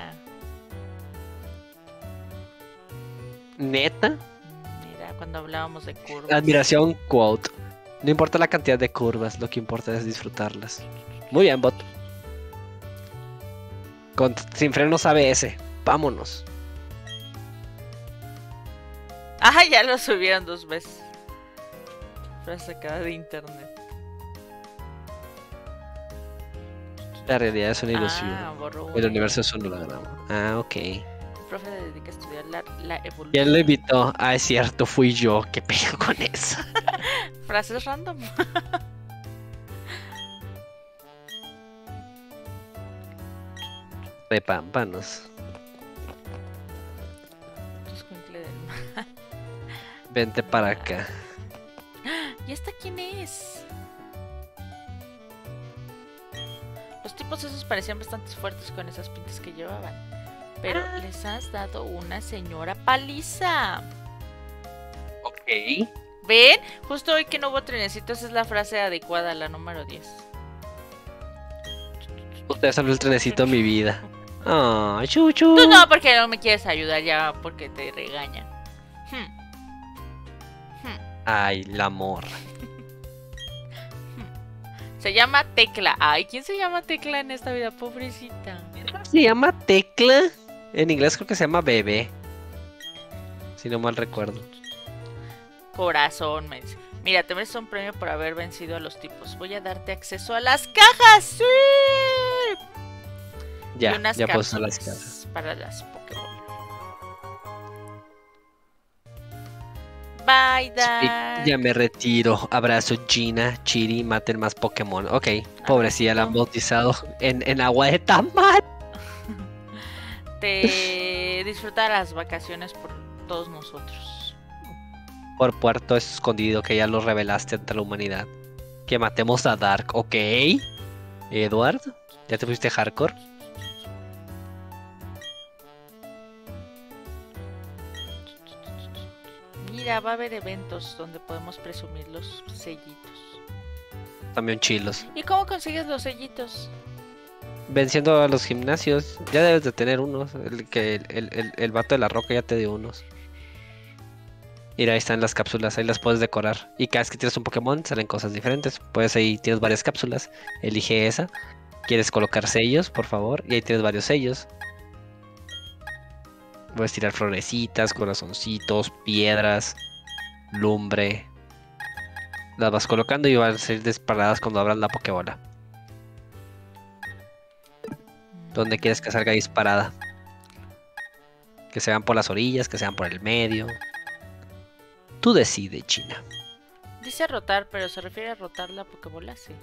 Neta, Mira, cuando hablábamos de curvas. admiración quote. No importa la cantidad de curvas, lo que importa es disfrutarlas. Muy bien, bot. Sin frenos ABS. Vámonos. Ah, ya lo subieron 2 veces. Frase sacada de internet. La realidad es una ilusión. Borró El una. universo es un holograma. Ah, ok. El profe se dedica a estudiar la evolución. ¿Quién lo invitó? Ah, es cierto, fui yo. ¿Qué pedo con eso? Frases random. De pámpanos. Escuincle del mar. Vente para acá. ¿Y esta quién es? Los tipos esos parecían bastante fuertes con esas pintas que llevaban. Pero les has dado una señora paliza. Ok. ¿Ven? Justo hoy que no hubo trenecitos es la frase adecuada, la número 10. Usted salvó el trenecito de mi vida. Ah, chuchu. Tú no, porque no me quieres ayudar ya, porque te regañan. Ay, la morra. Se llama Tecla. Ay, ¿quién se llama Tecla en esta vida? Pobrecita. Se llama Tecla. En inglés creo que se llama Bebé. Si no mal recuerdo. Corazón, me dice. Mira, te mereces un premio por haber vencido a los tipos. Voy a darte acceso a las cajas. ¡Sí! Ya, Y unas ya puedo usar cápsulas las casas. para las Pokémon. Bye, Dark. Ya me retiro. Abrazo, Gina, Chiri, maten más Pokémon. Ok, pobrecilla, la han bautizado en agua de tamal. Te disfruta las vacaciones por todos nosotros. Por Puerto Escondido, que ya lo revelaste ante la humanidad. Que matemos a Dark, ok. Edward, ¿ya te fuiste hardcore? Mira, va a haber eventos donde podemos presumir los sellitos. También chilos. ¿Y cómo consigues los sellitos? Venciendo a los gimnasios, ya debes de tener unos. El vato de la roca ya te dio unos. Mira, ahí están las cápsulas, ahí las puedes decorar. Y cada vez que tienes un Pokémon salen cosas diferentes. Puedes ahí, tienes varias cápsulas. Elige esa. ¿Quieres colocar sellos, por favor? Y ahí tienes varios sellos. Puedes tirar florecitas, corazoncitos, piedras, lumbre. Las vas colocando y van a ser disparadas cuando abras la Pokébola. ¿Dónde quieres que salga disparada? Que sean por las orillas, que sean por el medio. Tú decides, China. Dice rotar, pero se refiere a rotar la Pokébola, sí.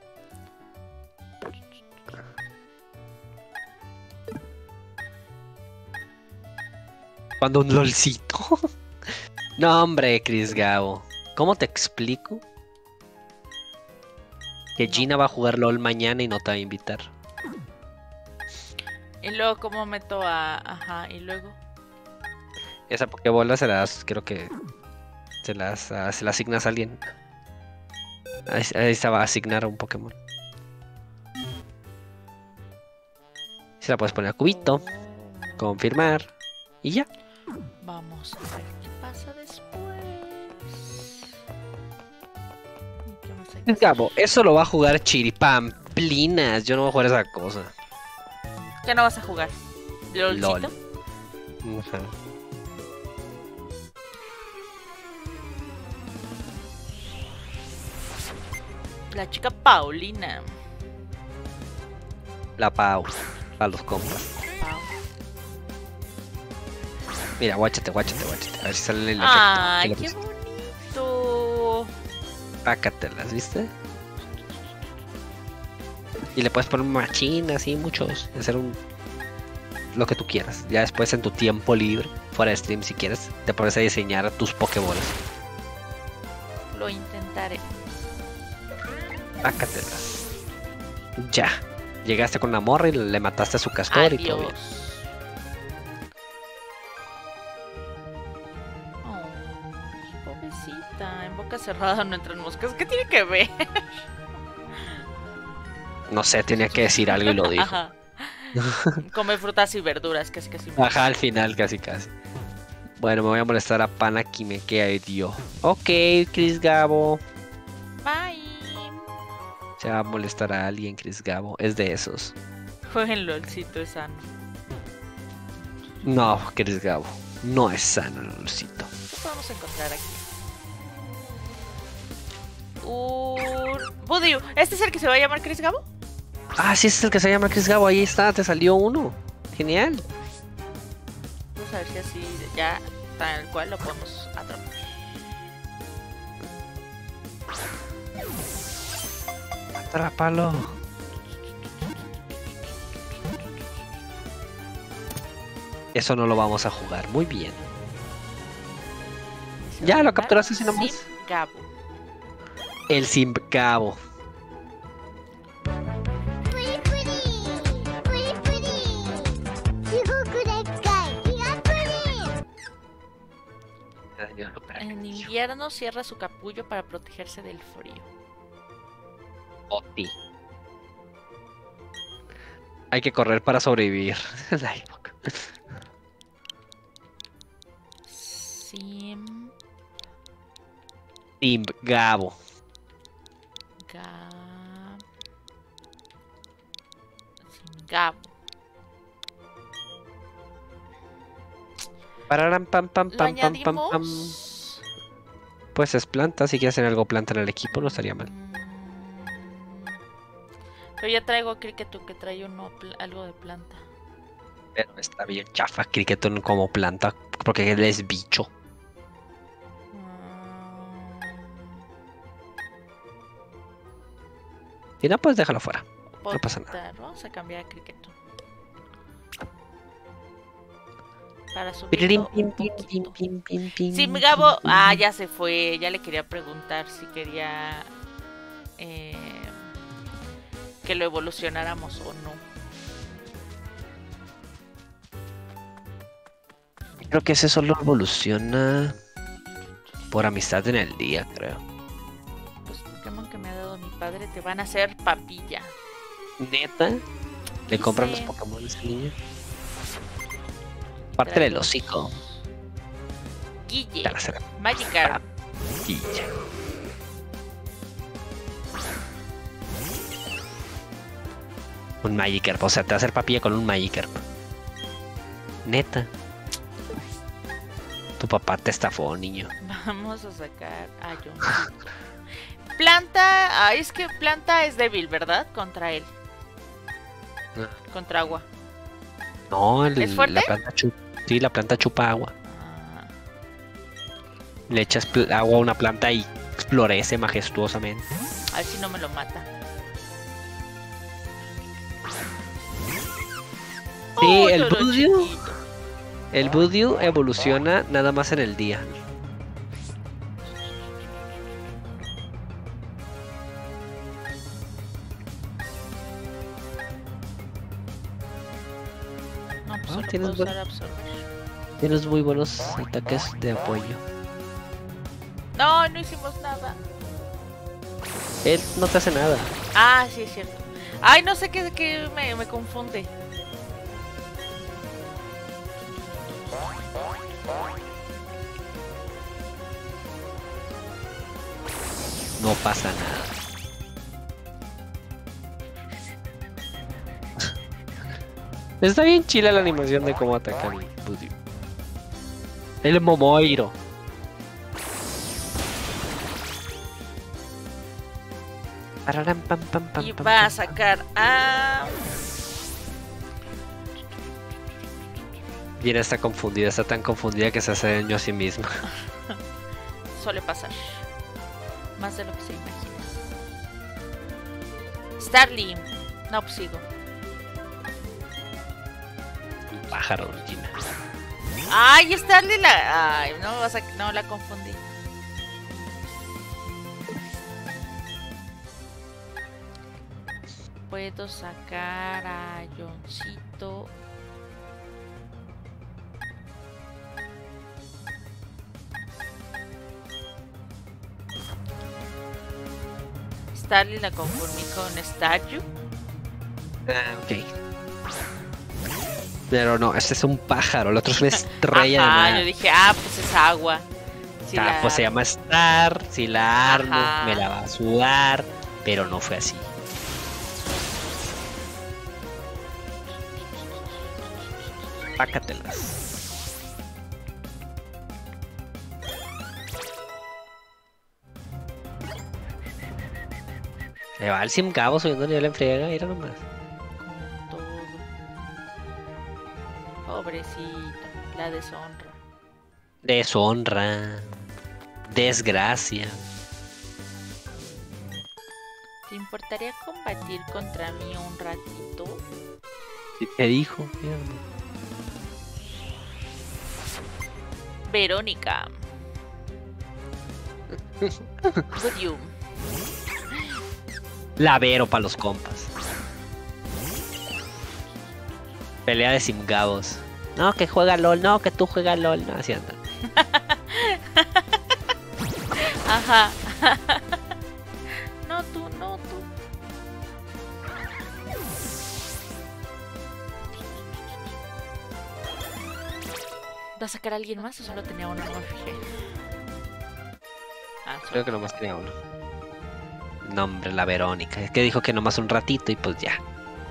Cuando un lolcito. No, hombre, Chris Gabo. ¿Cómo te explico? Que Gina va a jugar LOL mañana y no te va a invitar. Y luego, ¿cómo meto a...? Ajá, y luego... Esa Pokébola se las, creo que... se la asignas a alguien. Ahí se va a asignar a un Pokémon. Se la puedes poner a cubito. Confirmar. Y ya. Vamos a ver qué pasa después. ¿Qué más hay que hacer? Gabo, eso lo va a jugar Chiripamplinas. Yo no voy a jugar esa cosa. ¿Qué no vas a jugar? ¿LOLcito? LOL. Ajá. La chica Paulina. La Pau. Para los compas. Pau. Mira, guáchate. A ver si sale el efecto. ¡Ay, ¿Qué qué le puse? bonito! Pácatelas, ¿viste? Y le puedes poner machín, así, muchos. Hacer lo que tú quieras. Ya después en tu tiempo libre, fuera de stream si quieres, te pones a diseñar tus Pokébolas. Lo intentaré. Pácatelas. Ya. Llegaste con la morra y le mataste a su castor y todo bien. Adiós. Oh, pobrecita. En boca cerrada no entran moscas. ¿Qué tiene que ver? No sé, tenía que decir algo y lo dijo. Ajá. Come frutas y verduras, que es que sí. Ajá, al final casi. Bueno, me voy a molestar a Pana que me queda dio. Ok, Chris Gabo. Bye. Se va a molestar a alguien, Chris Gabo. Es de esos. Jueguen LOLcito, es sano. No, Chris Gabo. No es sano el olorcito. ¿Qué podemos encontrar aquí? Budiu. ¿Este es el que se va a llamar Chris Gabo? Ah, sí, ese es el que se llama Chris Gabo. Ahí está, te salió uno. Genial. Vamos a ver si así ya tal cual lo podemos atrapar. Atrápalo. Eso no lo vamos a jugar. Muy bien. Se Ya, va a lo llamar capturaste así nomás. Sim Gabo. El Sim Gabo. En invierno cierra su capullo para protegerse del frío. Oti. Hay que correr para sobrevivir. Sim Sim Gabo. Sim Gabo. Pararam, pam, pam, ¿Lo pam, pam, pam, pam. añadimos? Pues es planta. Si quieres tener algo planta en el equipo, no estaría mal. Pero ya traigo a Cricketun que trae algo de planta. Pero está bien chafa Cricketun como planta. Porque él es bicho. Si no, pues déjalo fuera. No pasa nada. Vamos a cambiar a Cricketun. Para Piririm, subirlo pim, un pim, poquito. pim, pim, pim, Sí, pim, mi Gabo. pim, Ah, pim. ya se fue. Ya le quería preguntar si quería que lo evolucionáramos o no. Creo que ese solo evoluciona por amistad en el día, creo. Los Pokémon que me ha dado mi padre te van a hacer papilla. ¿Neta? ¿Le compran los Sí. Pokémon a ese niño? Parte del hocico. Guille. Para hacer Magikarp. papilla. Un Magikarp, o sea, te va a hacer papilla con un Magikarp. Neta. Tu papá te estafó, niño. Vamos a sacar a John. Planta. Es que Planta es débil, ¿verdad? Contra él. Contra agua. No, ¿Es fuerte? la planta chupa. Sí, la planta chupa agua. Ah, Le echas agua a una planta y florece majestuosamente. a ver si no me lo mata. Sí, Oh, el todo Budew. chiquito. El Budew evoluciona nada más en el día. No, pues Ah, solo tienes puedo buen- usar absorber. Tienes muy buenos ataques de apoyo. No, no hicimos nada. Él no te hace nada. Ah, sí, es cierto. Ay, no sé qué me confunde. No pasa nada. Está bien chila la animación de cómo ataca el Budew. El Momoiro. Pararam, pam, pam, pam, Y pam, va a pam. sacar a... Gina está confundida, está tan confundida que se hace daño a sí misma. Suele pasar. Más de lo que se imagina. Starly. No, pues sigo. Un pájaro, Gina. Ay, Starly la... Ay, no, no la confundí. Puedo sacar a Johncito. Starly la confundí con Staryu. Ok. Pero no, este es un pájaro, el otro es una estrella Ajá, de yo mar. dije, pues es agua. Sí, Ah, la pues se armo. llama Star, si la armo, Ajá. me la va a sudar, pero no fue así. Pácatelas. Se va el Simgabo subiendo nivel en friega, mira nomás. Como todo. Pobrecito, la deshonra. Deshonra. Desgracia. ¿Te importaría combatir contra mí un ratito? ¿Sí te dijo? Mira nomás. Verónica. Good you. Lavero para los compas. Pelea de Simgabos. No, que juega LOL, no, que tú juegas LOL. No, así anda. Ajá. No tú, no tú. ¿Va a sacar a alguien más o solo tenía uno? No me fijé. Ah, solo Creo que nomás tenía uno. No, hombre, la Verónica. Es que dijo que nomás un ratito y pues ya.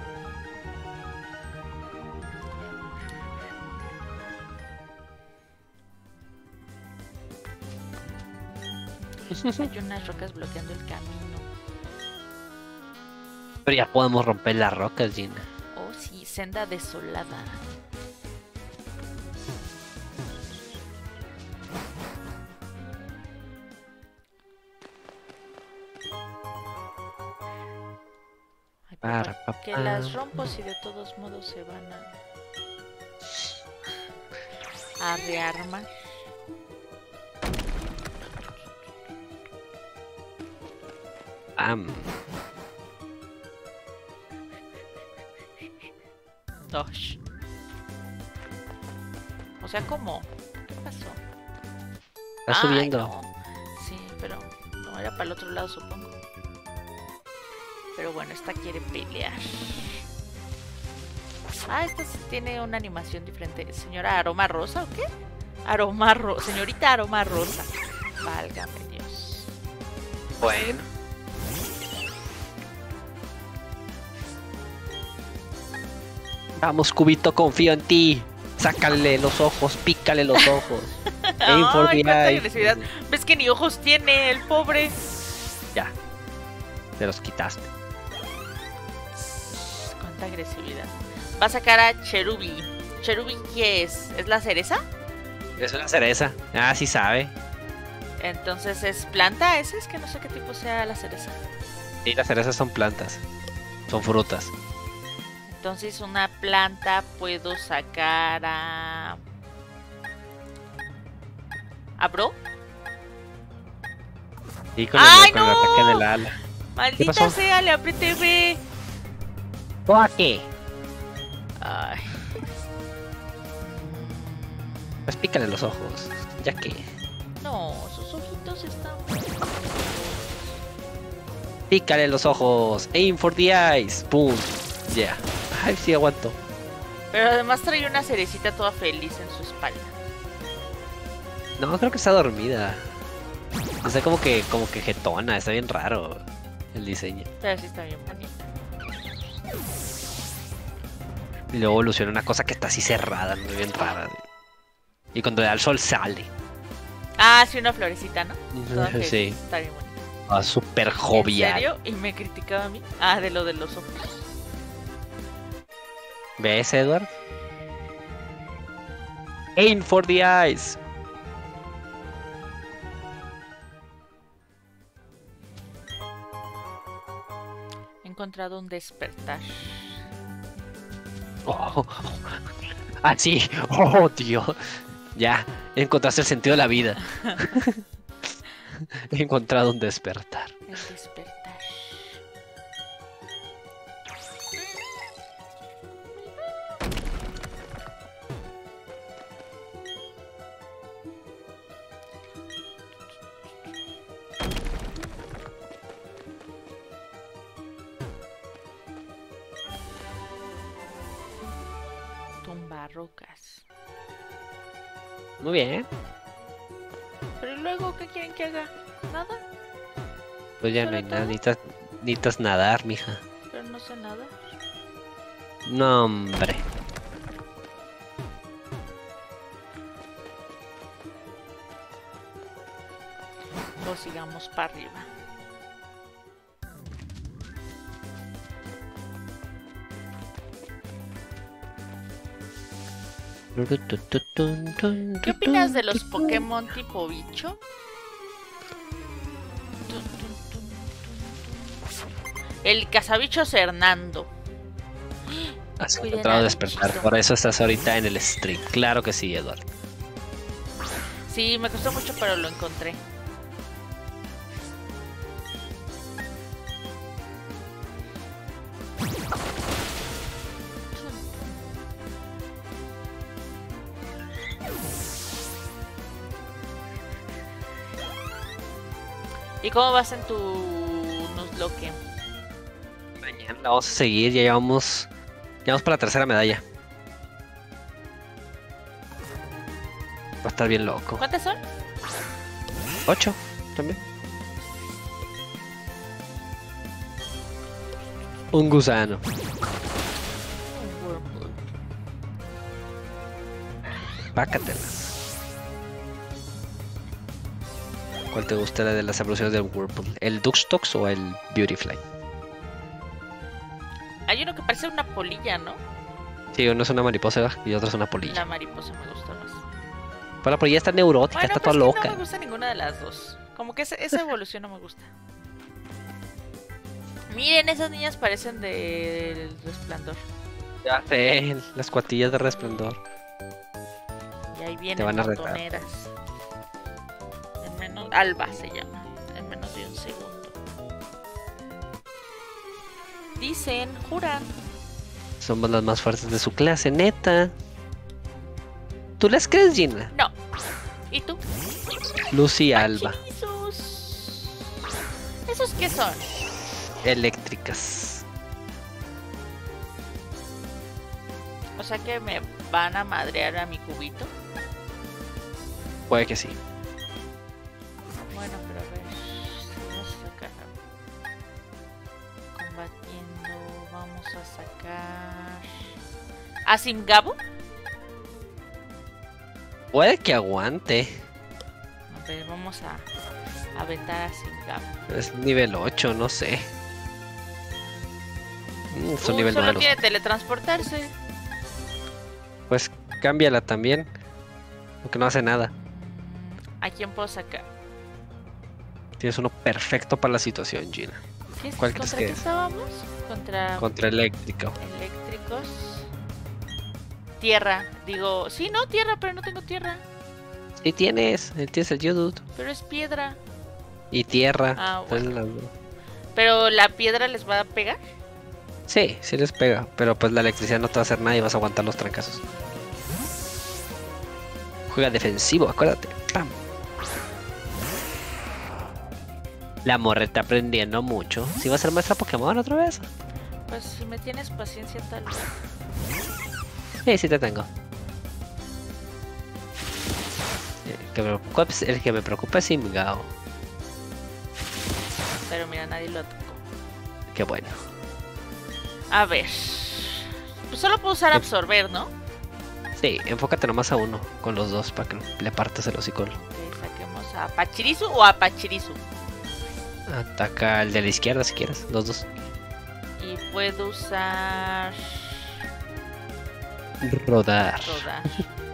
hay unas rocas bloqueando el camino. Pero ya podemos romper las rocas, Gina. Oh, sí, senda desolada. Ay, Para, papá, que papá. las rompo si de todos modos se van a rearmar. Pam. Osh. O sea, ¿cómo? ¿Qué pasó? Está Ay, subiendo. no. Sí, pero no era para el otro lado, supongo. Pero bueno, esta quiere pelear. Ah, esta sí tiene una animación diferente. ¿Señora Aroma Rosa o qué? Señorita Aroma Rosa. Válgame Dios. Bueno. Vamos, Cubito, confío en ti. Sácale los ojos, pícale los ojos. Aim for Ay, the cuánta eye. agresividad. ¿Ves que ni ojos tiene el pobre? Ya. Te los quitaste. Con tanta agresividad. Va a sacar a Cherubi. ¿Cherubi qué es? ¿Es la cereza? Es una cereza. Ah, sí sabe. Entonces es planta, ese es que no sé qué tipo sea la cereza. Sí, las cerezas son plantas. Son frutas. Entonces una planta puedo sacar a... ¿A Bro? Y ¡Ay, con el no! ataque del ala. Maldita pasó? sea, le apreté B. ¿Por qué? Ay. Pues pícale los ojos. Ya que. No, sus ojitos están... Pícale los ojos. Aim for the eyes. Boom. Ya. Yeah. Ay, sí aguanto. Pero además trae una cerecita toda feliz en su espalda. No, creo que está dormida. Está como que jetona. Está bien raro el diseño. Pero sí está bien bonita. Y luego evoluciona una cosa que está así cerrada, muy bien rara. Y cuando le da el sol sale. Ah, sí, una florecita, ¿no? Toda feliz. Sí. Está bien bonita. Ah, súper ¿En jovial. serio? ¿Y me criticaba a mí? Ah, de lo de los ojos. ¿Ves, Edward? Aim for the eyes. He encontrado un despertar. Oh. Ah, sí. Oh, tío. Ya, encontraste el sentido de la vida. He encontrado un despertar. El despertar. Tumbarrocas. Muy bien. Pero ¿y luego qué quieren que haga? ¿Nada? Pues ya no hay nada. Necesitas nadar, mija. Pero no sé nada. No, hombre. O sigamos para arriba. ¿Qué opinas de los Pokémon tipo bicho? El cazabichos Hernando. Has Cuiden encontrado al despertar. bichito. Por eso estás ahorita en el stream. Claro que sí, Edward. Sí, me costó mucho, pero lo encontré. ¿Y cómo vas en tu Nuzlocke? Mañana la vamos a seguir. Ya llevamos para la tercera medalla. Va a estar bien loco. ¿Cuántas son? 8 también. Un gusano. Pácatelas. ¿Cuál te gusta la de las evoluciones del Whirlpool? ¿El Duxtox o el Beautyfly? Hay uno que parece una polilla, ¿no? Sí, uno es una mariposa y otro es una polilla. La mariposa me gusta más. Pero la polilla está neurótica, Bueno, está pues toda es que loca. no me gusta ninguna de las dos. Como que esa evolución no me gusta. Miren, esas niñas parecen del Resplandor. Ya sé, las cuatillas de resplandor. Y ahí vienen Te van a retar. botoneras. En menos... Alba se llama. En menos de un segundo. Dicen, juran. Somos las más fuertes de su clase, neta. ¿Tú las crees, Gina? No. ¿Y tú? Lucy Alba. Esos... ¿Esos qué son? Eléctricas. O sea que me van a madrear a mi cubito. Puede que sí. Bueno, pero a ver. Vamos a sacar. Combatiendo. Vamos a sacar. ¿A Simgabo? Puede que aguante. A ver, vamos a aventar a Simgabo. Es nivel 8, no sé. Es un nivel solo 9. quiere teletransportarse. Pues cámbiala también. Porque no hace nada. ¿A quién puedo sacar? Tienes uno perfecto para la situación, Gina. ¿Cuál crees ¿Contra que qué es? estábamos? Contra eléctrico. Eléctricos. Tierra. Digo, sí, no, tierra, pero no tengo tierra. Sí tienes el Geodude. Pero es piedra. Y tierra. Ah, Entonces, bueno. Pero la piedra les va a pegar. Sí, sí les pega. Pero pues la electricidad no te va a hacer nada y vas a aguantar los trancazos. Juega defensivo, acuérdate. ¡Pam! La morra está aprendiendo mucho. ¿Sí va a ser maestra Pokémon otra vez? Pues si me tienes paciencia tal vez. Sí, sí te tengo. El que me preocupa es Simgao. Pero mira, nadie lo tocó. Qué bueno. A ver. Pues solo puedo usar absorber, ¿no? Sí, enfócate nomás a uno con los dos para que le partas el hocico. Ok, saquemos a Pachirisu o a Pachirisu. Ataca el de la izquierda si quieres, los dos. Y puedo usar... Rodar. Rodar.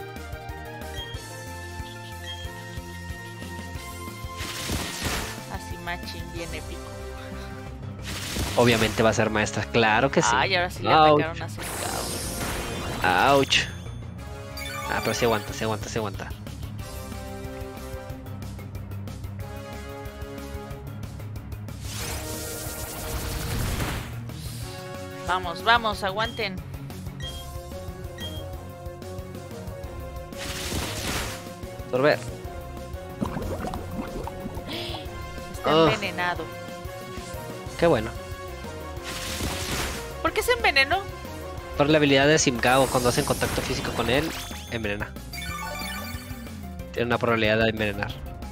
Así matching bien épico. Obviamente va a ser maestra, claro que sí. Ay, ahora sí le Ouch. atacaron a Simgao. Ouch. Ah, pero sí aguanta, sí aguanta, sí aguanta. Vamos, vamos, aguanten. Absorber. Está Ugh. envenenado. Qué bueno. ¿Por qué se envenenó? Por la habilidad de Simgao, cuando hacen contacto físico con él, envenena. Tiene una probabilidad de envenenar.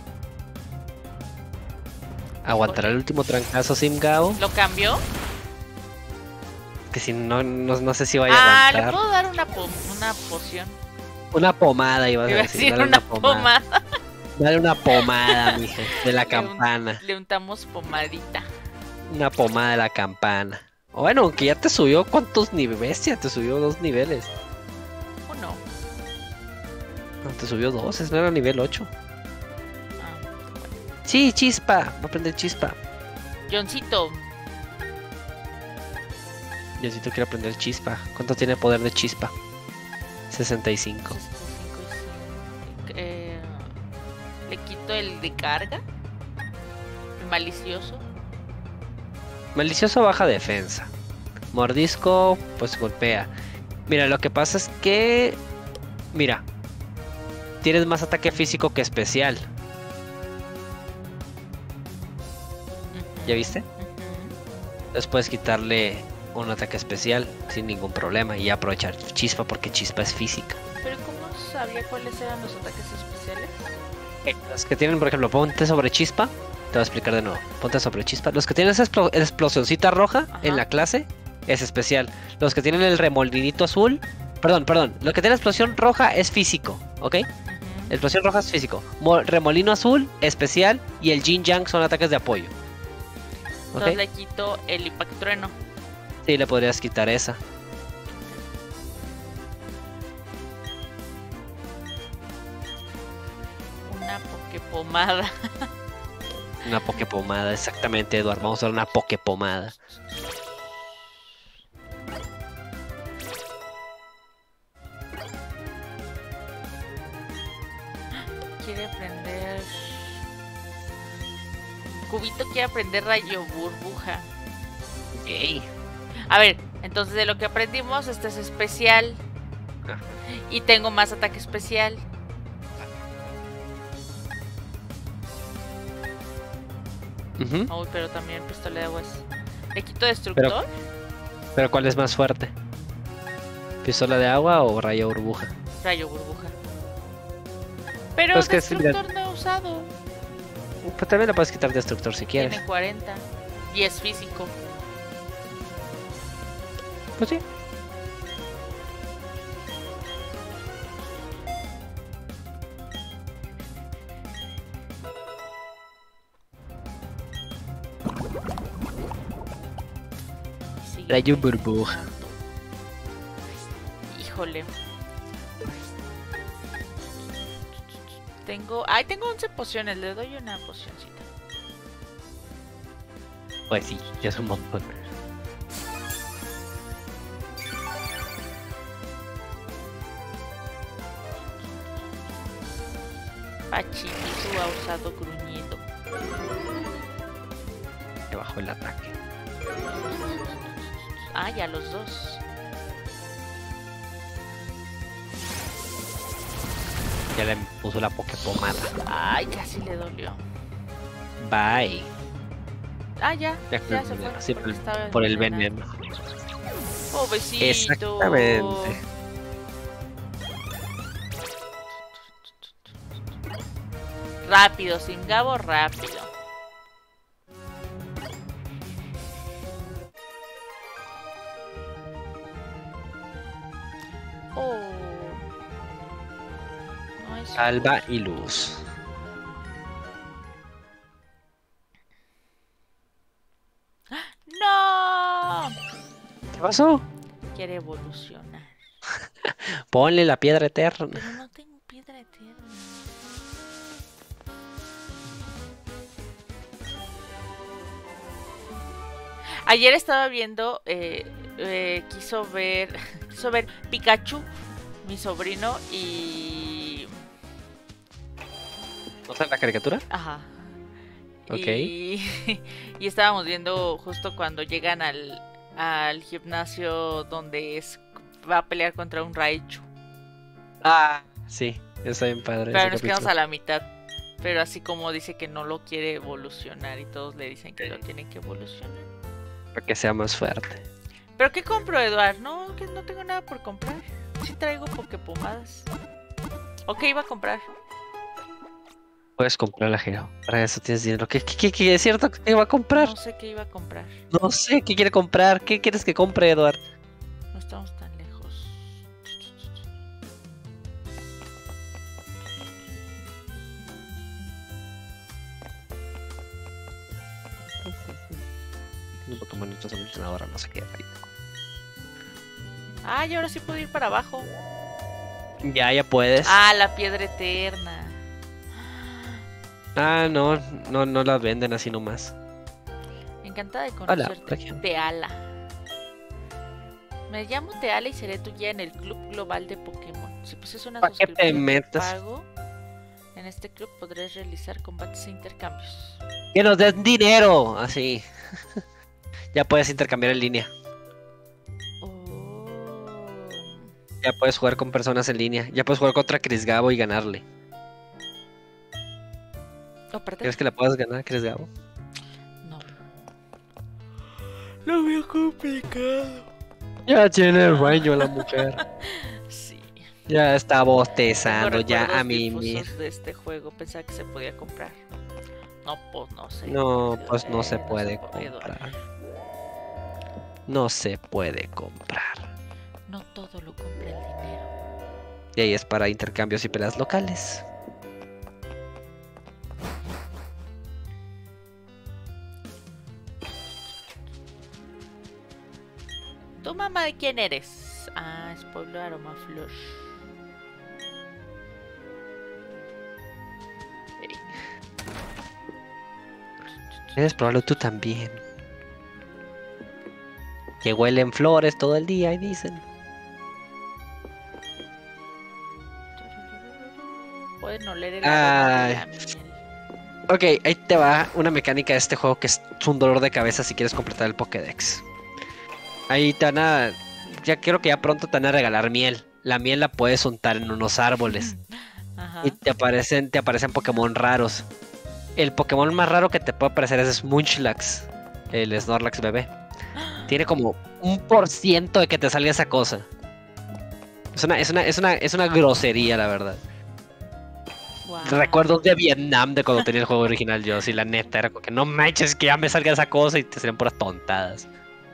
¿Aguantará el último trancazo Simgao? ¿Lo cambió? Que si no, no sé si vaya a Le aguantar. puedo dar una poción. Una pomada, ibas a Iba a decir. decir Dale una pomada. Dale una pomada, mija, de la Le un- campana. Le untamos pomadita. Una pomada de la campana. O bueno, aunque ya te subió, ¿cuántos niveles? Bestia, te subió 2 niveles. ¿O no? No, te subió 2, ese no era nivel 8. Ah, Sí, chispa, va a aprender chispa. Johncito. Yo sí quiero aprender chispa. ¿Cuánto tiene poder de chispa? 65. Le quito el de carga. El malicioso. Malicioso baja defensa. Mordisco, pues golpea. Mira, lo que pasa es que... Mira. Tienes más ataque físico que especial. Ujú, ¿Ya viste? ujú. Entonces puedes quitarle un ataque especial sin ningún problema y aprovechar chispa porque chispa es física. Pero ¿cómo sabía cuáles eran los ataques especiales? Los que tienen, por ejemplo, ponte sobre chispa. Te voy a explicar de nuevo. Ponte sobre chispa. Los que tienen esa explosioncita roja Ajá. en la clase es especial. Los que tienen el remolinito azul. Perdón. Los que tienen explosión roja es físico, ¿ok? Ujú. Explosión roja es físico. Remolino azul, especial. Y el Jin Yang son ataques de apoyo. ¿Ok? Entonces le quito el impacto trueno. Sí, le podrías quitar esa. Una pokepomada. Una pokepomada, exactamente, Eduardo. Vamos a usar una pokepomada. Quiere aprender... Cubito quiere aprender rayo burbuja. Ok. A ver, entonces de lo que aprendimos, este es especial. Ah. Y tengo más ataque especial. Ujú. Uy, pero también pistola de agua es... ¿Le quito destructor? Pero ¿cuál es más fuerte? ¿Pistola de agua o rayo burbuja? Rayo burbuja. Pero Pues que sí, destructor no he usado. Pues también le puedes quitar destructor si quieres. Tiene 40. Y es físico. Pues sí. Sí, Rayo burbuja. Híjole. Tengo 11 pociones, le doy una pocioncita. Pues sí, ya es un montón. Pachirisu ha usado gruñido. Le bajó el ataque. Ya los dos. Ya le puso la pokepomada. Ay, casi le dolió. Bye. Ya se fue. Sí, porque estaba por el envenenado. veneno. Pobrecito. Exactamente. Rápido, Singabo, rápido. Alba y luz. ¡No! ¿Qué pasó? Quiere evolucionar. Ponle la piedra eterna. Pero no tengo piedra eterna. Ayer estaba viendo, quiso ver Pikachu, mi sobrino, y... ¿No sabes la caricatura? Ajá. Ok. Y estábamos viendo justo cuando llegan al gimnasio donde va a pelear contra un Raichu. Sí, está bien padre. Pero nos quedamos a la mitad. Pero así como dice que no lo quiere evolucionar y todos le dicen que lo tienen que evolucionar. Para que sea más fuerte. ¿Pero qué compro, Eduard? No, que no tengo nada por comprar. Sí traigo pokepomadas. ¿O qué iba a comprar? Puedes comprar la Geo. Para eso tienes dinero. ¿Qué es cierto que iba a comprar? No sé qué iba a comprar. No sé qué quiere comprar. ¿Qué quieres que compre, Eduard? No estamos tan lejos. Un Pokémon ahora no sé qué. Y ahora sí puedo ir para abajo. Ya puedes. La piedra eterna. No la venden así nomás. Encantada de conocerte, Hola, Teala. Me llamo Teala y seré tu guía en el Club Global de Pokémon. Si posees una suscripción de pago, en este club podrás realizar combates e intercambios. ¡Que nos den dinero! Así. Ya puedes intercambiar en línea. Ya puedes jugar con personas en línea. Ya puedes jugar contra Chris Gabo y ganarle. ¿Crees que la puedas ganar, Chris Gabo? No. Lo veo complicado. Ya tiene el baño la mujer. Sí. Ya está bostezando, ya a mí de este juego pensaba que se podía comprar. No, pues no sé. No, pues no se puede comprar. No se puede comprar. No todo lo compra el dinero. Y ahí es para intercambios y peleas locales. ¿Tu mamá de quién eres? Es Pueblo Aromaflor. Debes probarlo tú también. Que huelen flores todo el día y dicen. Pueden oler el aroma de la miel. Ok, ahí te va una mecánica de este juego que es un dolor de cabeza si quieres completar el Pokédex. Ahí te van a... Ya creo que ya pronto te van a regalar miel. La miel la puedes untar en unos árboles. Ajá. Y te aparecen Pokémon raros. El Pokémon más raro que te puede aparecer es Munchlax, el Snorlax bebé. Tiene como 1% de que te salga esa cosa. Es una grosería, la verdad. Wow. Recuerdos de Vietnam de cuando tenía el juego original yo, sí, la neta, era como que no manches que ya me salga esa cosa y te salían puras tontadas.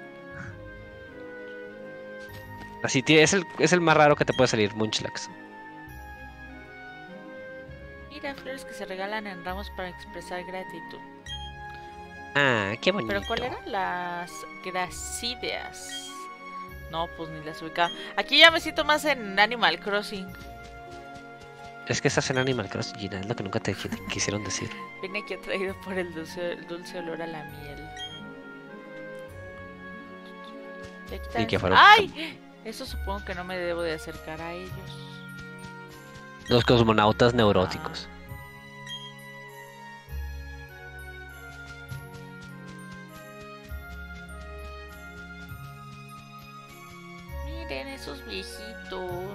Así, es el más raro que te puede salir, Munchlax. Mira, flores que se regalan en ramos para expresar gratitud. Ah, qué bonito. ¿Pero cuál era? Las Gracídeas. No, pues ni las ubicaba. Aquí ya me siento más en Animal Crossing. Es que estás en Animal Crossing, Gina, es lo que nunca te quisieron decir. Vine aquí atraído por el dulce olor a la miel. Y que fueron ¡ay! Eso supongo que no me debo de acercar a ellos. los cosmonautas neuróticos. Miren esos viejitos.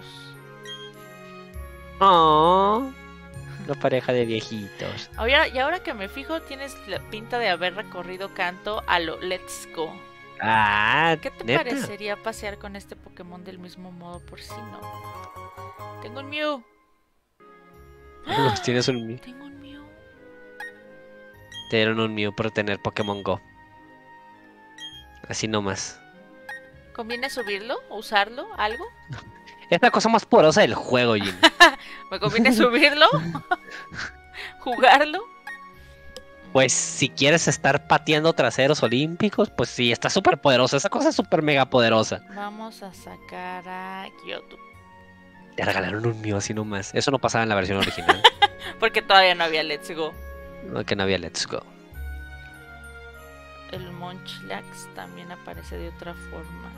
Oh, una pareja de viejitos. Y ahora que me fijo, tienes la pinta de haber recorrido Kanto a lo Let's Go. Ah, ¿Qué te ¿neta? parecería pasear con este Pokémon del mismo modo por si no? Tengo un Mew. Pues tienes un Mew. Tengo un Mew. Te dieron un Mew por tener Pokémon Go. Así nomás. ¿Conviene subirlo? ¿Usarlo? ¿Algo? Es la cosa más poderosa del juego, Jin. ¿Me conviene subirlo? ¿Jugarlo? Pues si quieres estar pateando traseros olímpicos, pues sí, está súper poderosa. Esa cosa es súper mega poderosa. Vamos a sacar a Kyoto. Te regalaron un Mew así nomás. Eso no pasaba en la versión original. Porque todavía no había Let's Go. No, que no había Let's Go. El Munchlax también aparece de otra forma.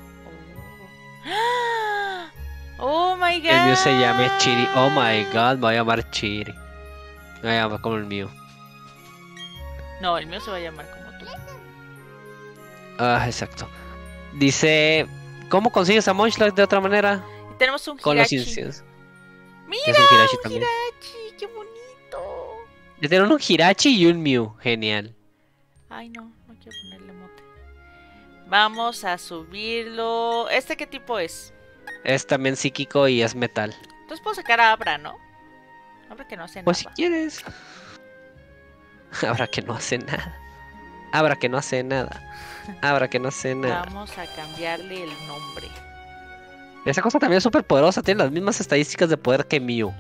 ¡Ah! ¡Oh, my God! El Mew se llama Chiri. Oh my God, me voy a llamar Chiri. Me voy a llamar como el Mew. No, el mío se va a llamar como tú. Ah, exacto. Dice, ¿cómo consigues a Munchlax de otra manera? Y tenemos un Con los Hirachi. inciensos. ¡Mira! Es un Hirachi Un también. Hirachi, qué bonito. Le dieron un Hirachi y un Mew. Genial. Ay, no quiero ponerle mote. Vamos a subirlo. ¿Este qué tipo es? Es también psíquico y es metal. Entonces puedo sacar a Abra, ¿no? Abra que no hace Pues si nada. quieres. Habrá que no hace nada. Habrá que no hace nada. Habrá que no hace nada. Vamos a cambiarle el nombre. Esa cosa también es súper poderosa. Tiene las mismas estadísticas de poder que Mew.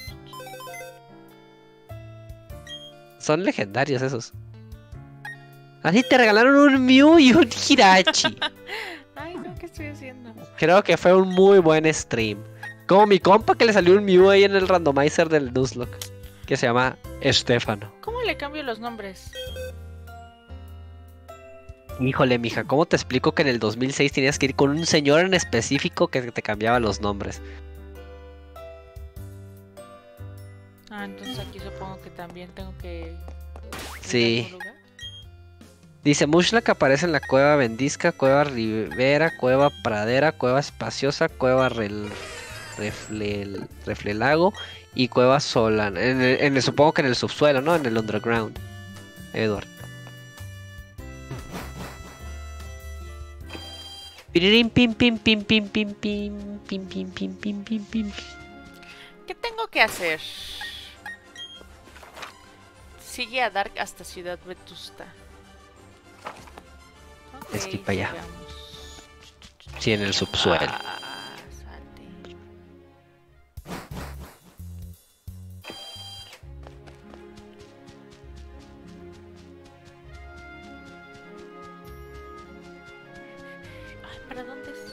Son legendarios esos. Así te regalaron un Mew y un Hirachi. Ay, no, ¿qué estoy haciendo? Creo que fue un muy buen stream. Como mi compa que le salió un Mew ahí en el randomizer del Nuzlocke. Que se llama Estefano. ¿Cómo le cambio los nombres? Híjole, mija, ¿cómo te explico que en el 2006 tenías que ir con un señor en específico que te cambiaba los nombres? Ah, entonces aquí supongo que también tengo que... Sí. ¿ir a algún lugar? Dice, Munchlax aparece en la Cueva Vendisca, Cueva Rivera, Cueva Pradera, Cueva Espaciosa, Cueva Reflelago y Cueva Solana. Supongo que en el subsuelo, ¿no? En el underground. Edward. Piririm, pim, pim, pim, pim, pim, pim, pim, pim, pim, pim, pim, pim. ¿Qué tengo que hacer? Sigue a Dark hasta Ciudad Vetusta. Es que Ok, para allá. sigamos. Sí, en el subsuelo. Ah, salte. Ay, ¿para dónde es?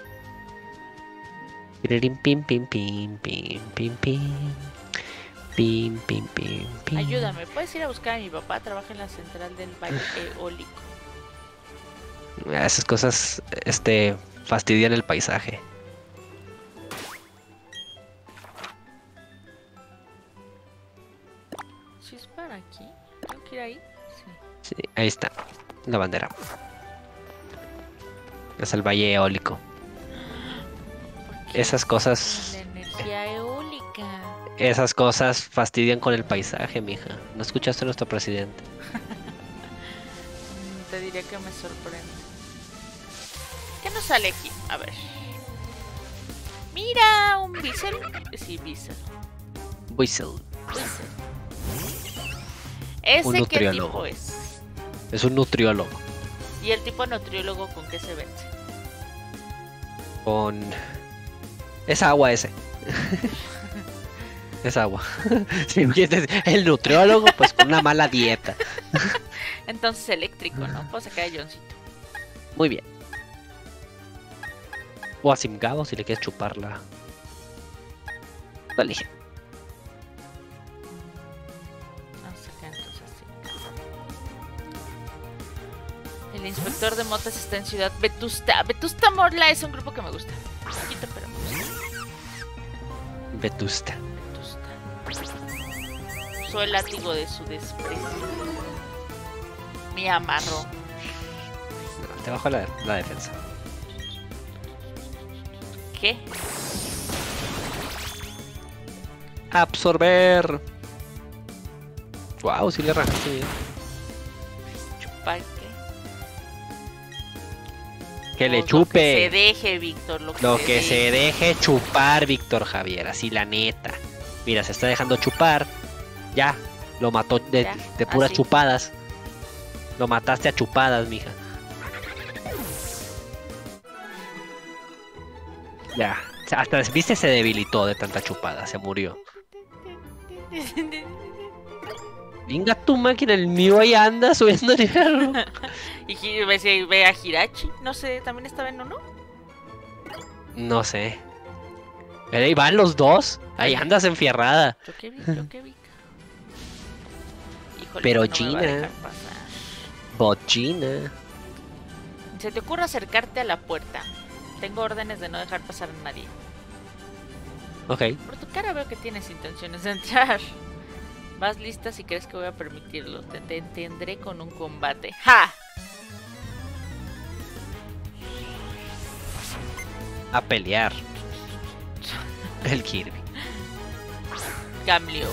Piririm, pim, pim, pim, pim, pim, pim. Pim, pim, pim, pim. Ayúdame, ¿puedes ir a buscar a mi papá? Trabaja en la central del Valle Eólico. Esas cosas, fastidian el paisaje. ¿Sí es para aquí? ¿Tengo que ir ahí? Sí. Sí, ahí está, la bandera. Es el valle eólico. ¿Por qué? Esas cosas, La energía eólica. esas cosas fastidian con el paisaje, mija. ¿No escuchaste a nuestro presidente? Te diría que me sorprende. ¿Qué nos sale aquí? A ver. Mira, un Bissell. Sí, Bissell. Whistle. ¿Ese qué nutriólogo. tipo es? Es un nutriólogo. ¿Y el tipo nutriólogo con qué se vence? Con... Es agua ese. Es agua. Si entiendes, el nutriólogo, pues con una mala dieta. Entonces eléctrico, ¿no? Puedo sacar a Johncito. Muy bien. O a Simgabo si le quieres chuparla. Lo elige. Vamos a sacar entonces así. El inspector de motas está en Ciudad Vetusta. Vetusta Morla es un grupo que me gusta. Poquito, pero me gusta. Vetusta. Vetusta. Soy el látigo de su desprecio. Mi amarro. No, te bajo la defensa. ¿Qué? Absorber. Wow, sí le arrancaste bien. ¿Chupar qué? Que le Pues chupe. Lo que se deje, Víctor. Lo que se deje chupar, Víctor Javier. Así la neta. Mira, se está dejando chupar. Ya. Lo mató de puras así. chupadas. Lo mataste a chupadas, mija. Ya. Hasta, viste, se debilitó de tanta chupada. Se murió. Venga tu máquina, el mío ahí anda subiendo nivel. Y ve a Hirachi. No sé, ¿también estaba en uno? No sé. Pero ahí van los dos. Ahí andas enfierrada. Yo qué vi. Híjole, Pero no me va a Gina. dejar pasar. Bochina. Se te ocurre acercarte a la puerta. Tengo órdenes de no dejar pasar a nadie. Ok. Por tu cara veo que tienes intenciones de entrar. Vas lista si crees que voy a permitirlo. Te entendré con un combate. ¡Ja! A pelear. El Kirby. Gamleo.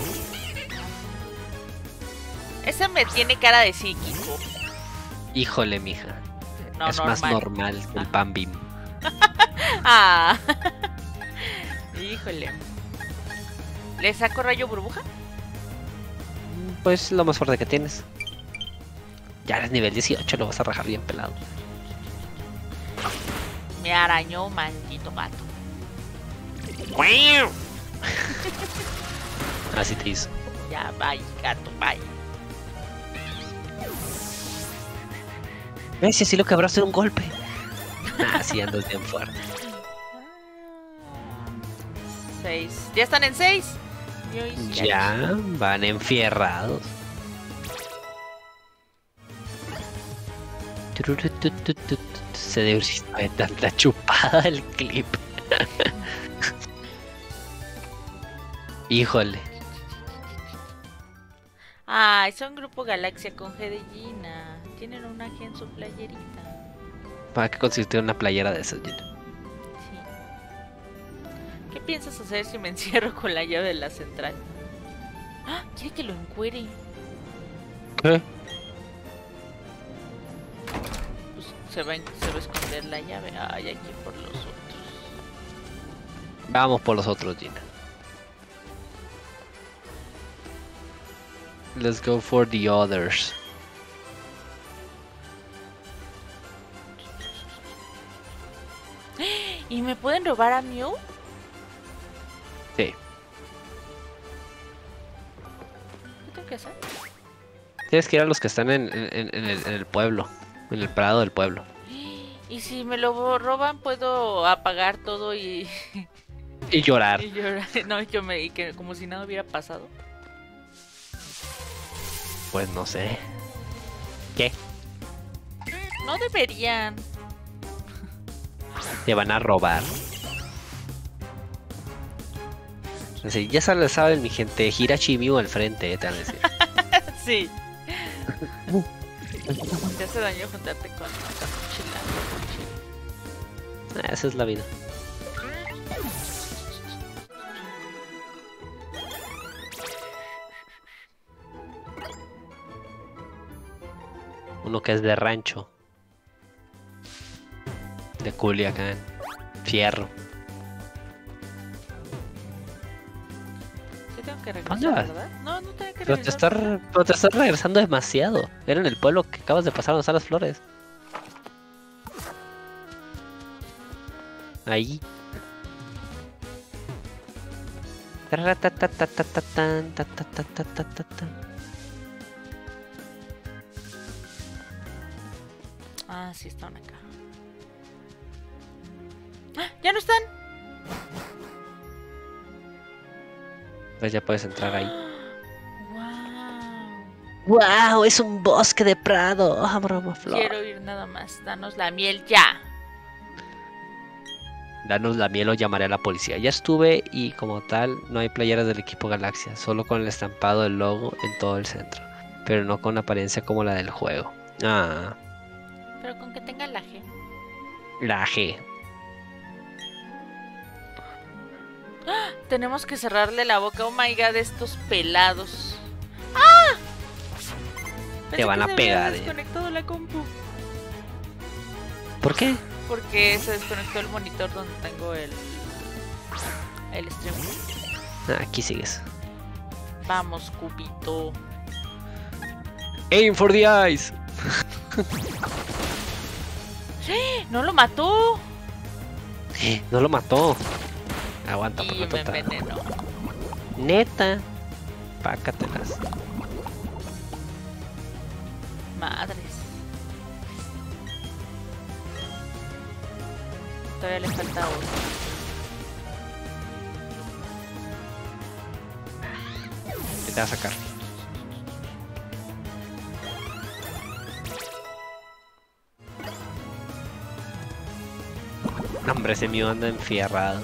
Ese me tiene cara de psíquico. Híjole, mija. No, es más normal que el pan bim. Ah. Híjole. ¿Le saco rayo burbuja? Pues lo más fuerte que tienes. Ya eres nivel 18, lo vas a rajar bien pelado. Me arañó, maldito gato. Así te hizo. Ya, bye, gato, bye. ¿Ves? Si así lo que habrá hacer un golpe. Ah, sí, andas bien fuerte. 6. ¿Ya están en 6? Ya, van enfierrados. Se debe de tanta chupada el clip. Híjole. Ay, son Grupo Galaxia con G de Gina. Tienen una G en su playerita. ¿Para qué consiste una playera de esas, Gina? Sí. ¿Qué piensas hacer si me encierro con la llave de la central? ¡Ah! Quiere que lo encuere. ¿Qué? Pues se va a esconder la llave. Ay, aquí por los otros. Vamos por los otros, Gina. Let's go for the others. ¿Y me pueden robar a Mew? Sí. ¿Qué tengo que hacer? Tienes que ir a los que están en el pueblo. En el prado del pueblo. Y si me lo roban, puedo apagar todo y Y llorar. y llorar. No, y que como si nada hubiera pasado. Pues no sé. ¿Qué? No deberían. Te van a robar. Así, ya saben, mi gente. Hirachi Mew al frente, te van a decir. Sí. Te hace daño juntarte con chilango. Esa es la vida. Uno que es de rancho. De Culiacán. Fierro. Sí tengo que ¿Dónde regresar, vas? ¿verdad? No, no tengo que Pero te regresar. estás regresando demasiado. Era en el pueblo que acabas de pasar donde están las flores. Ahí. Tararatatatatan, tatatatatatan. Ah, sí, están acá. ¡Ah! ¡Ya no están! Pues ya puedes entrar ahí. ¡Wow! ¡Wow! Es un bosque de prado. ¡Ah, bromaflor! Quiero ir nada más. Danos la miel ya. Danos la miel o llamaré a la policía. Ya estuve y como tal no hay playeras del equipo Galaxia, solo con el estampado del logo en todo el centro, pero no con apariencia como la del juego. Ah, Pero con que tenga la G. la G. Tenemos que cerrarle la boca. Oh my god, estos pelados. ¡Ah! Te van a pegar, Desconectado la compu. ¿Por qué? Porque se desconectó el monitor donde tengo el stream. Ah, aquí sigues. Vamos, cubito. Aim for the eyes. ¡No lo mató! No lo mató. Aguanta, Y me envenenó. Neta. Pácatelas. Madres. Todavía le falta otro. ¿Qué te va a sacar? No, hombre, ese mío anda enfierrado.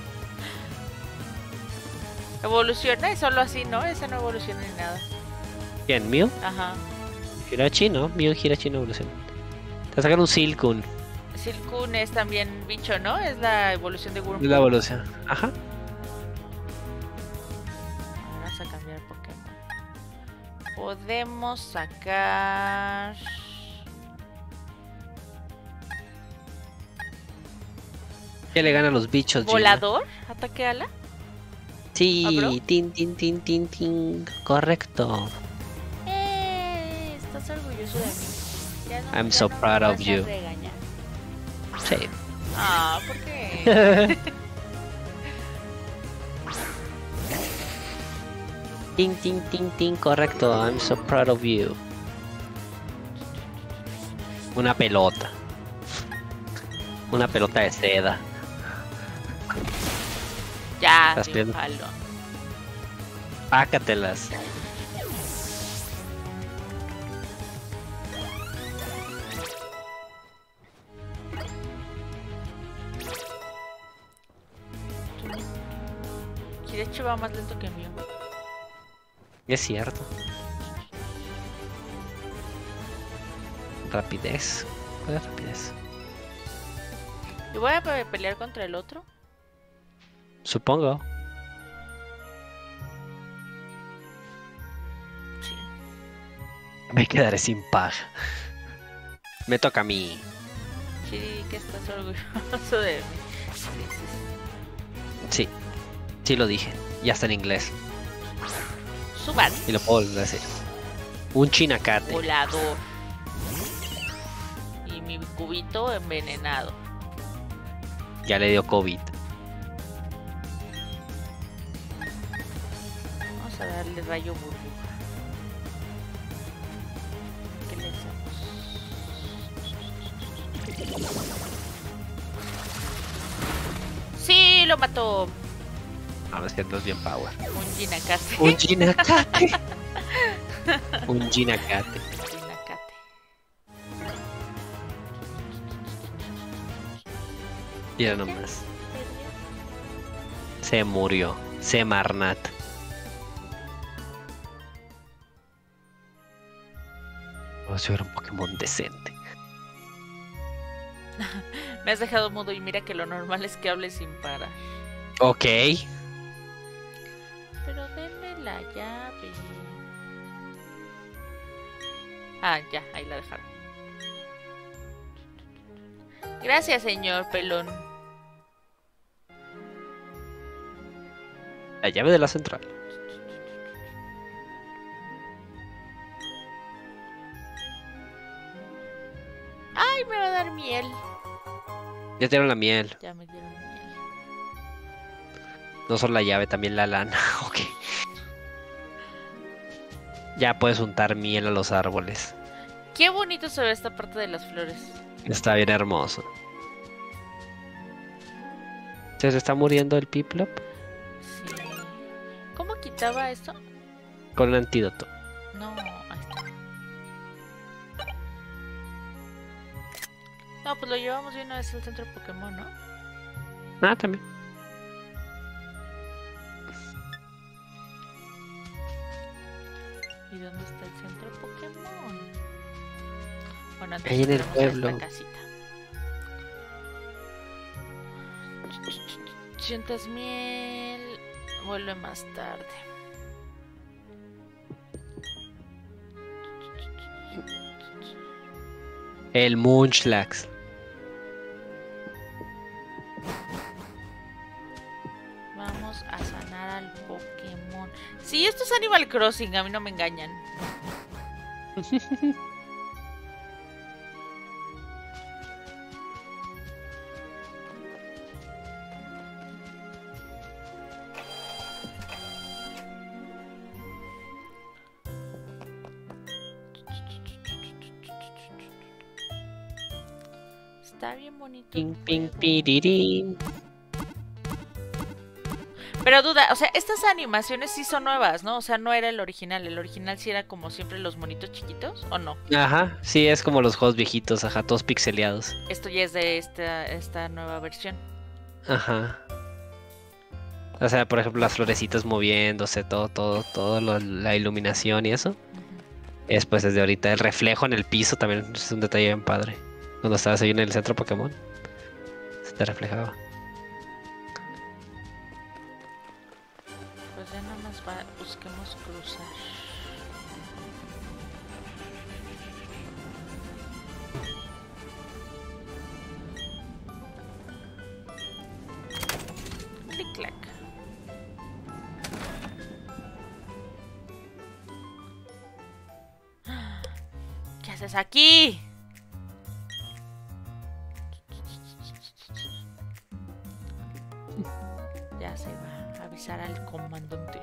Evoluciona, es solo así, ¿no? Ese no evoluciona ni nada. ¿Quién, mío? Ajá. Hirachi, ¿no? Mío Hirachi no evoluciona. Te va a sacar un Silcoon. Silcoon es también bicho, ¿no? Es la evolución de Wurmple. Es la evolución. Ajá. Vamos a cambiar Pokémon. Podemos sacar... Ya le gana a los bichos, Gina. ¿Volador? ¿Ataque ala? ¿Abro? Sí, tin, tin, tin, tin, tin. Correcto. Estás orgulloso de mí. Ya no, I'm ya so no me proud vas of a you. regañar. Sí. Ah, ¿por qué? Tin, tin, tin, tin. Correcto. I'm so proud of you. Una pelota. Una pelota de seda. Ya, Estás de un viendo. palo. Pácatelas. Kirechi va más lento que el mío. Es cierto. Rapidez. ¿Cuál es rapidez? ¿Y voy a pelear contra el otro? Supongo. Sí. Me quedaré sin paja. Me toca a mí. Sí, que estás orgulloso de mí. Sí, sí, sí. Sí. Sí lo dije. Ya está en inglés. Suban. Y lo puedo decir. Un chinacate. Volador. Y mi cubito envenenado. Ya le dio COVID. Vamos a darle rayo burbuja. ¿Qué le hacemos? ¡Sí! ¡Lo mató! A ver si andas bien power. Un Jinakate. Un chinacate. Un chinacate. Jinakate. Mira nomás. Se murió. Se marnat. Vamos a ver un Pokémon decente. Me has dejado mudo y mira que lo normal es que hables sin parar. Ok. Pero denme la llave. Ah, ya, ahí la dejaron. Gracias, señor pelón. La llave de la central. Ay, me va a dar miel. Ya dieron la miel. Ya me dieron miel. No solo la llave, también la lana. Ok. Ya puedes untar miel a los árboles. Qué bonito se ve esta parte de las flores. Está bien hermoso. ¿Se está muriendo el Piplop? Sí. ¿Cómo quitaba esto? Con un antídoto. No, ahí está. No, pues lo llevamos de una vez al centro de Pokémon, ¿no? Ah, también. ¿Y dónde está el centro Pokémon? Bueno, antes Ahí en el tenemos pueblo. esta casita. 800 miel. Vuelve más tarde. El Munchlax. Vamos a sanar al Pokémon. Sí, esto es Animal Crossing, a mí no me engañan. Está bien bonito. Ping, ping, pirirín. Pero duda, o sea, estas animaciones sí son nuevas, ¿no? O sea, no era el original. El original sí era como siempre los monitos chiquitos, ¿o no? Ajá, sí, es como los juegos viejitos, ajá, todos pixeleados. Esto ya es de esta nueva versión. Ajá. O sea, por ejemplo, las florecitas moviéndose, todo la iluminación y eso. Ujú. Es pues desde ahorita. El reflejo en el piso también es un detalle bien padre. Cuando estabas ahí en el centro Pokémon, se te reflejaba. Pues ya nada más busquemos cruzar. Clic, clac. ¿Qué haces aquí? Ya se va a avisar al comandante.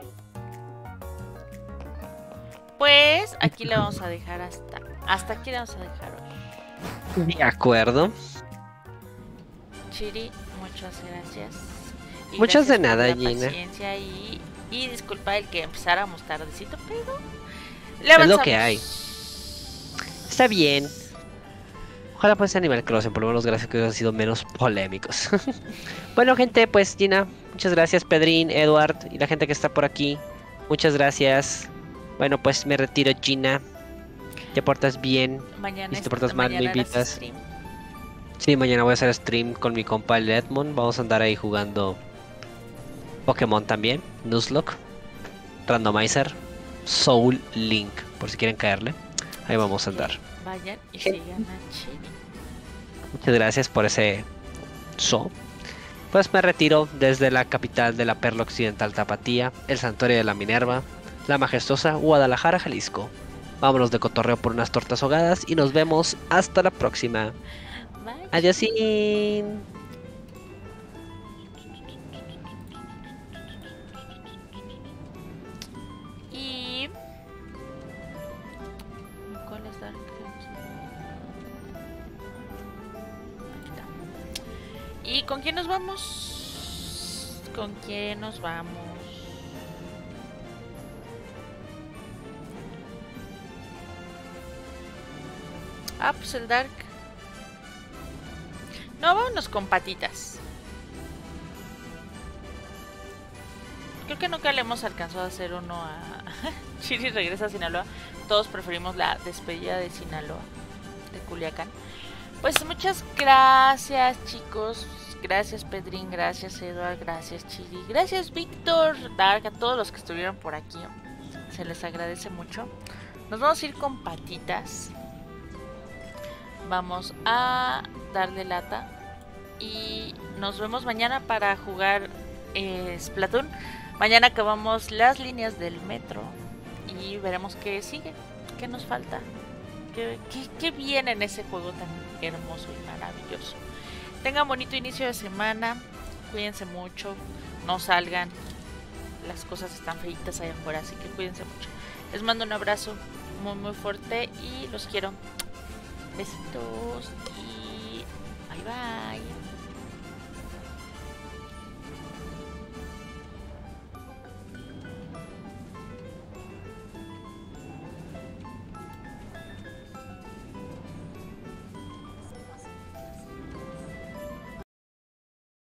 Pues aquí le vamos a dejar hasta aquí le vamos a dejar hoy. De acuerdo. Chiri, muchas gracias. Y Muchas de gracias por nada, la Gina. paciencia y disculpa el que empezáramos tardecito, pero le Es avanzamos. lo que hay. Está bien. Ojalá pues Animal Crossing, por lo menos los gráficos han sido menos polémicos. Bueno, gente, pues Gina, muchas gracias, Pedrín, Edward y la gente que está por aquí. Muchas gracias. Bueno, pues me retiro, Gina. Te portas bien. Mañana Y si te portas mal, me mañana harás invitas. stream. Sí, mañana voy a hacer stream con mi compa el Edmond. Vamos a andar ahí jugando Pokémon también. Nuzlocke, Randomizer, Soul Link, por si quieren caerle. Ahí vamos a andar. Vayan y ¿Qué? sigan a Chiri. Muchas gracias por ese Pues me retiro desde la capital de la Perla Occidental Tapatía, el Santuario de la Minerva, la majestuosa Guadalajara, Jalisco. Vámonos de cotorreo por unas tortas ahogadas y nos vemos hasta la próxima. Bye. Adiósín. Y ¿cuál es Dark? Aquí está. ¿Y con quién nos vamos? ¿Con quién nos vamos? Ah, pues el Dark. No, vámonos con patitas. Creo que nunca le hemos alcanzado a hacer uno a Chiri regresa a Sinaloa. Todos preferimos la despedida de Sinaloa, de Culiacán. Pues muchas gracias, chicos. Gracias, Pedrín. Gracias, Eduard. Gracias, Chiri. Gracias, Víctor, Dark, a todos los que estuvieron por aquí. Se les agradece mucho. Nos vamos a ir con patitas. Vamos a darle lata. Y nos vemos mañana para jugar Splatoon. Mañana acabamos las líneas del metro. Y veremos qué sigue. ¿Qué nos falta? ¿Qué viene en ese juego tan hermoso y maravilloso? Tengan bonito inicio de semana. Cuídense mucho. no salgan. Las cosas están feitas allá afuera, así que cuídense mucho. Les mando un abrazo muy muy fuerte y los quiero. Besitos y bye bye.